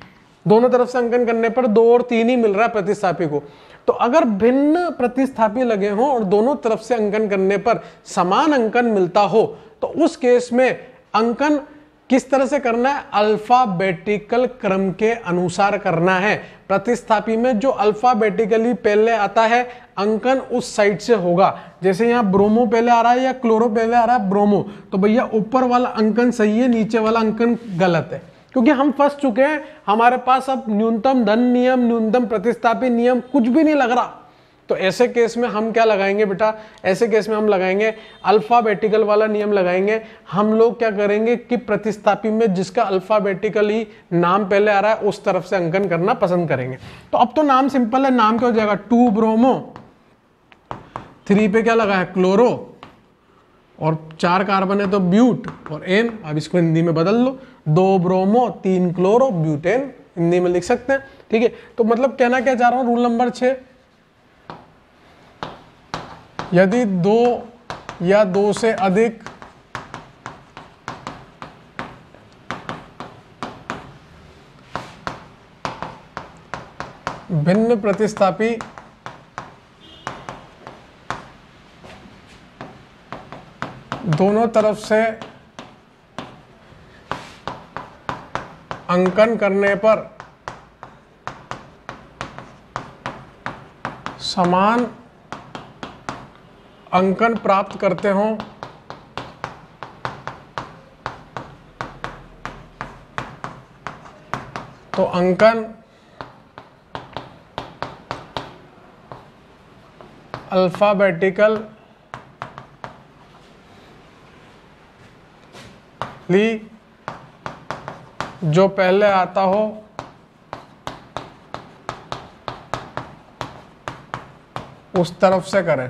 दोनों तरफ से अंकन करने पर दो और तीन ही मिल रहा है प्रतिस्थापी को। तो अगर भिन्न प्रतिस्थापी लगे हों और दोनों तरफ से अंकन करने पर समान अंकन मिलता हो तो उस केस में अंकन किस तरह से करना है, अल्फाबेटिकल क्रम के अनुसार करना है। प्रतिस्थापी में जो अल्फाबेटिकली पहले आता है अंकन उस साइड से होगा। जैसे यहाँ ब्रोमो पहले आ रहा है या क्लोरो पहले आ रहा है ब्रोमो, तो भैया ऊपर वाला अंकन सही है, नीचे वाला अंकन गलत है, क्योंकि हम फंस चुके हैं। हमारे पास अब न्यूनतम धन नियम, न्यूनतम प्रतिस्थापी नियम कुछ भी नहीं लग रहा। तो ऐसे केस में हम क्या लगाएंगे बेटा, ऐसे केस में हम लगाएंगे अल्फाबेटिकल वाला नियम लगाएंगे। हम लोग क्या करेंगे कि प्रतिस्थापी में जिसका अल्फाबेटिकली नाम पहले आ रहा है उस तरफ से अंकन करना पसंद करेंगे। तो अब तो नाम सिंपल है, नाम क्या हो जाएगा, टू ब्रोमो, थ्री पे क्या लगा है क्लोरो, और चार कार्बन है तो ब्यूट और एन। अब इसको हिंदी में बदल लो, दो ब्रोमो तीन क्लोरो ब्यूटेन, हिंदी में लिख सकते हैं। ठीक है, तो मतलब कहना क्या चाह रहा हूं, रूल नंबर छह, यदि दो या दो से अधिक भिन्न प्रतिस्थापी दोनों तरफ से अंकन करने पर समान अंकन प्राप्त करते हों तो अंकन अल्फाबेटिकल ली जो पहले आता हो उस तरफ से करें।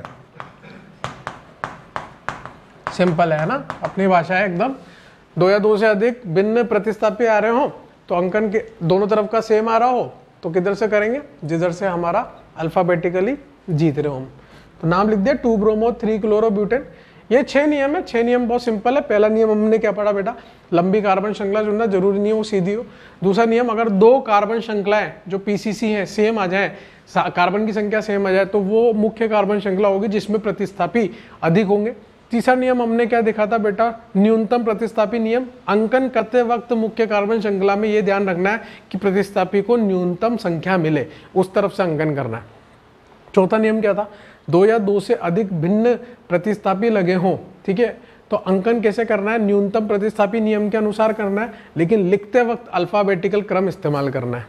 सिंपल है ना, अपनी भाषा है एकदम। दो या दो से अधिक भिन्न प्रतिस्थापी आ रहे हो तो अंकन के दोनों तरफ का सेम आ रहा हो तो किधर से करेंगे, जिधर से हमारा अल्फाबेटिकली जीत रहे हो हम। तो नाम लिख दिया two bromo three chloro butane. ये छह नियम है, छह नियम बहुत सिंपल है। पहला नियम हमने क्या पढ़ा बेटा, लंबी कार्बन श्रृंखला चुनना, जरूरी नहीं है वो सीधी हो। दूसरा नियम, अगर दो कार्बन श्रृंखलाएं जो पीसीसी है सेम आ जाए, कार्बन की संख्या सेम आ जाए तो वो मुख्य कार्बन श्रृंखला होगी जिसमें प्रतिस्थापी अधिक होंगे। तीसरा नियम हमने क्या देखा था बेटा, न्यूनतम प्रतिस्थापी नियम। अंकन करते वक्त मुख्य कार्बन श्रृंखला में ये ध्यान रखना है कि प्रतिस्थापी को न्यूनतम संख्या मिले, उस तरफ से अंकन करना है। चौथा नियम क्या था, दो या दो से अधिक भिन्न प्रतिस्थापी लगे हों, ठीक है, तो अंकन कैसे करना है, न्यूनतम प्रतिस्थापी नियम के अनुसार करना है, लेकिन लिखते वक्त अल्फाबेटिकल क्रम इस्तेमाल करना है।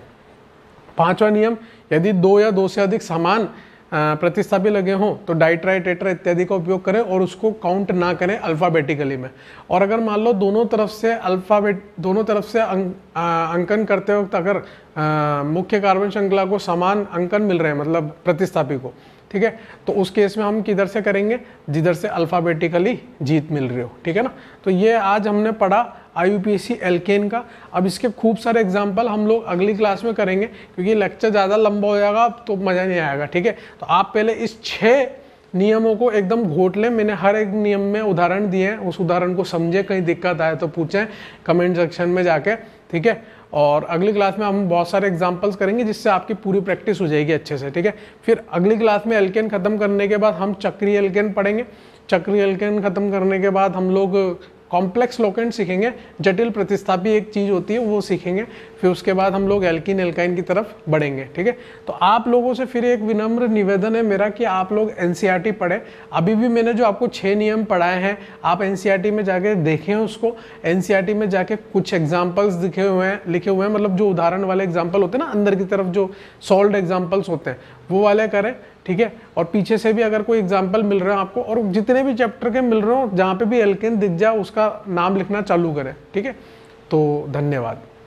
पांचवा नियम, यदि दो या दो से अधिक समान प्रतिस्थापी लगे हों तो डाइट्राई टेट्रा इत्यादि का उपयोग करें और उसको काउंट ना करें अल्फाबेटिकली में। और अगर मान लो दोनों तरफ से अल्फाबेट दोनों तरफ से अंक, आ, अंकन करते वक्त अगर आ, मुख्य कार्बन श्रृंखला को समान अंकन मिल रहे हैं, मतलब प्रतिस्थापी को, ठीक है, तो उस केस में हम किधर से करेंगे, जिधर से अल्फाबेटिकली जीत मिल रही हो। ठीक है ना, तो ये आज हमने पढ़ा आईयूपीएसी एल्केन का। अब इसके खूब सारे एग्जाम्पल हम लोग अगली क्लास में करेंगे, क्योंकि लेक्चर ज़्यादा लंबा हो जाएगा तो मज़ा नहीं आएगा। ठीक है, तो आप पहले इस छः नियमों को एकदम घोट लें। मैंने हर एक नियम में उदाहरण दिए हैं, उस उदाहरण को समझे, कहीं दिक्कत आए तो पूछें कमेंट सेक्शन में जाके। ठीक है, और अगली क्लास में हम बहुत सारे एग्जांपल्स करेंगे जिससे आपकी पूरी प्रैक्टिस हो जाएगी अच्छे से। ठीक है, फिर अगली क्लास में एल्केन खत्म करने के बाद हम चक्रीय एल्केन पढ़ेंगे। चक्रीय एल्केन खत्म करने के बाद हम लोग कॉम्प्लेक्स लोकेंट सीखेंगे, जटिल प्रतिस्थापी एक चीज़ होती है वो सीखेंगे। फिर उसके बाद हम लोग एल्कीन एल्काइन की तरफ बढ़ेंगे। ठीक है, तो आप लोगों से फिर एक विनम्र निवेदन है मेरा कि आप लोग एनसीईआरटी पढ़ें। अभी भी मैंने जो आपको छः नियम पढ़ाए हैं आप एनसीईआरटी में जाके देखें उसको। एनसीईआरटी में जाके कुछ एग्जाम्पल्स दिखे हुए हैं लिखे हुए हैं, मतलब जो उदाहरण वाले एग्जाम्पल होते हैं ना, अंदर की तरफ जो सॉल्व्ड एग्जाम्पल्स होते हैं वो वाले करें। ठीक है, और पीछे से भी अगर कोई एग्जाम्पल मिल रहा है आपको, और जितने भी चैप्टर के मिल रहे हो जहाँ पे भी एल्केन दिख जाए उसका नाम लिखना चालू करें। ठीक है, तो धन्यवाद।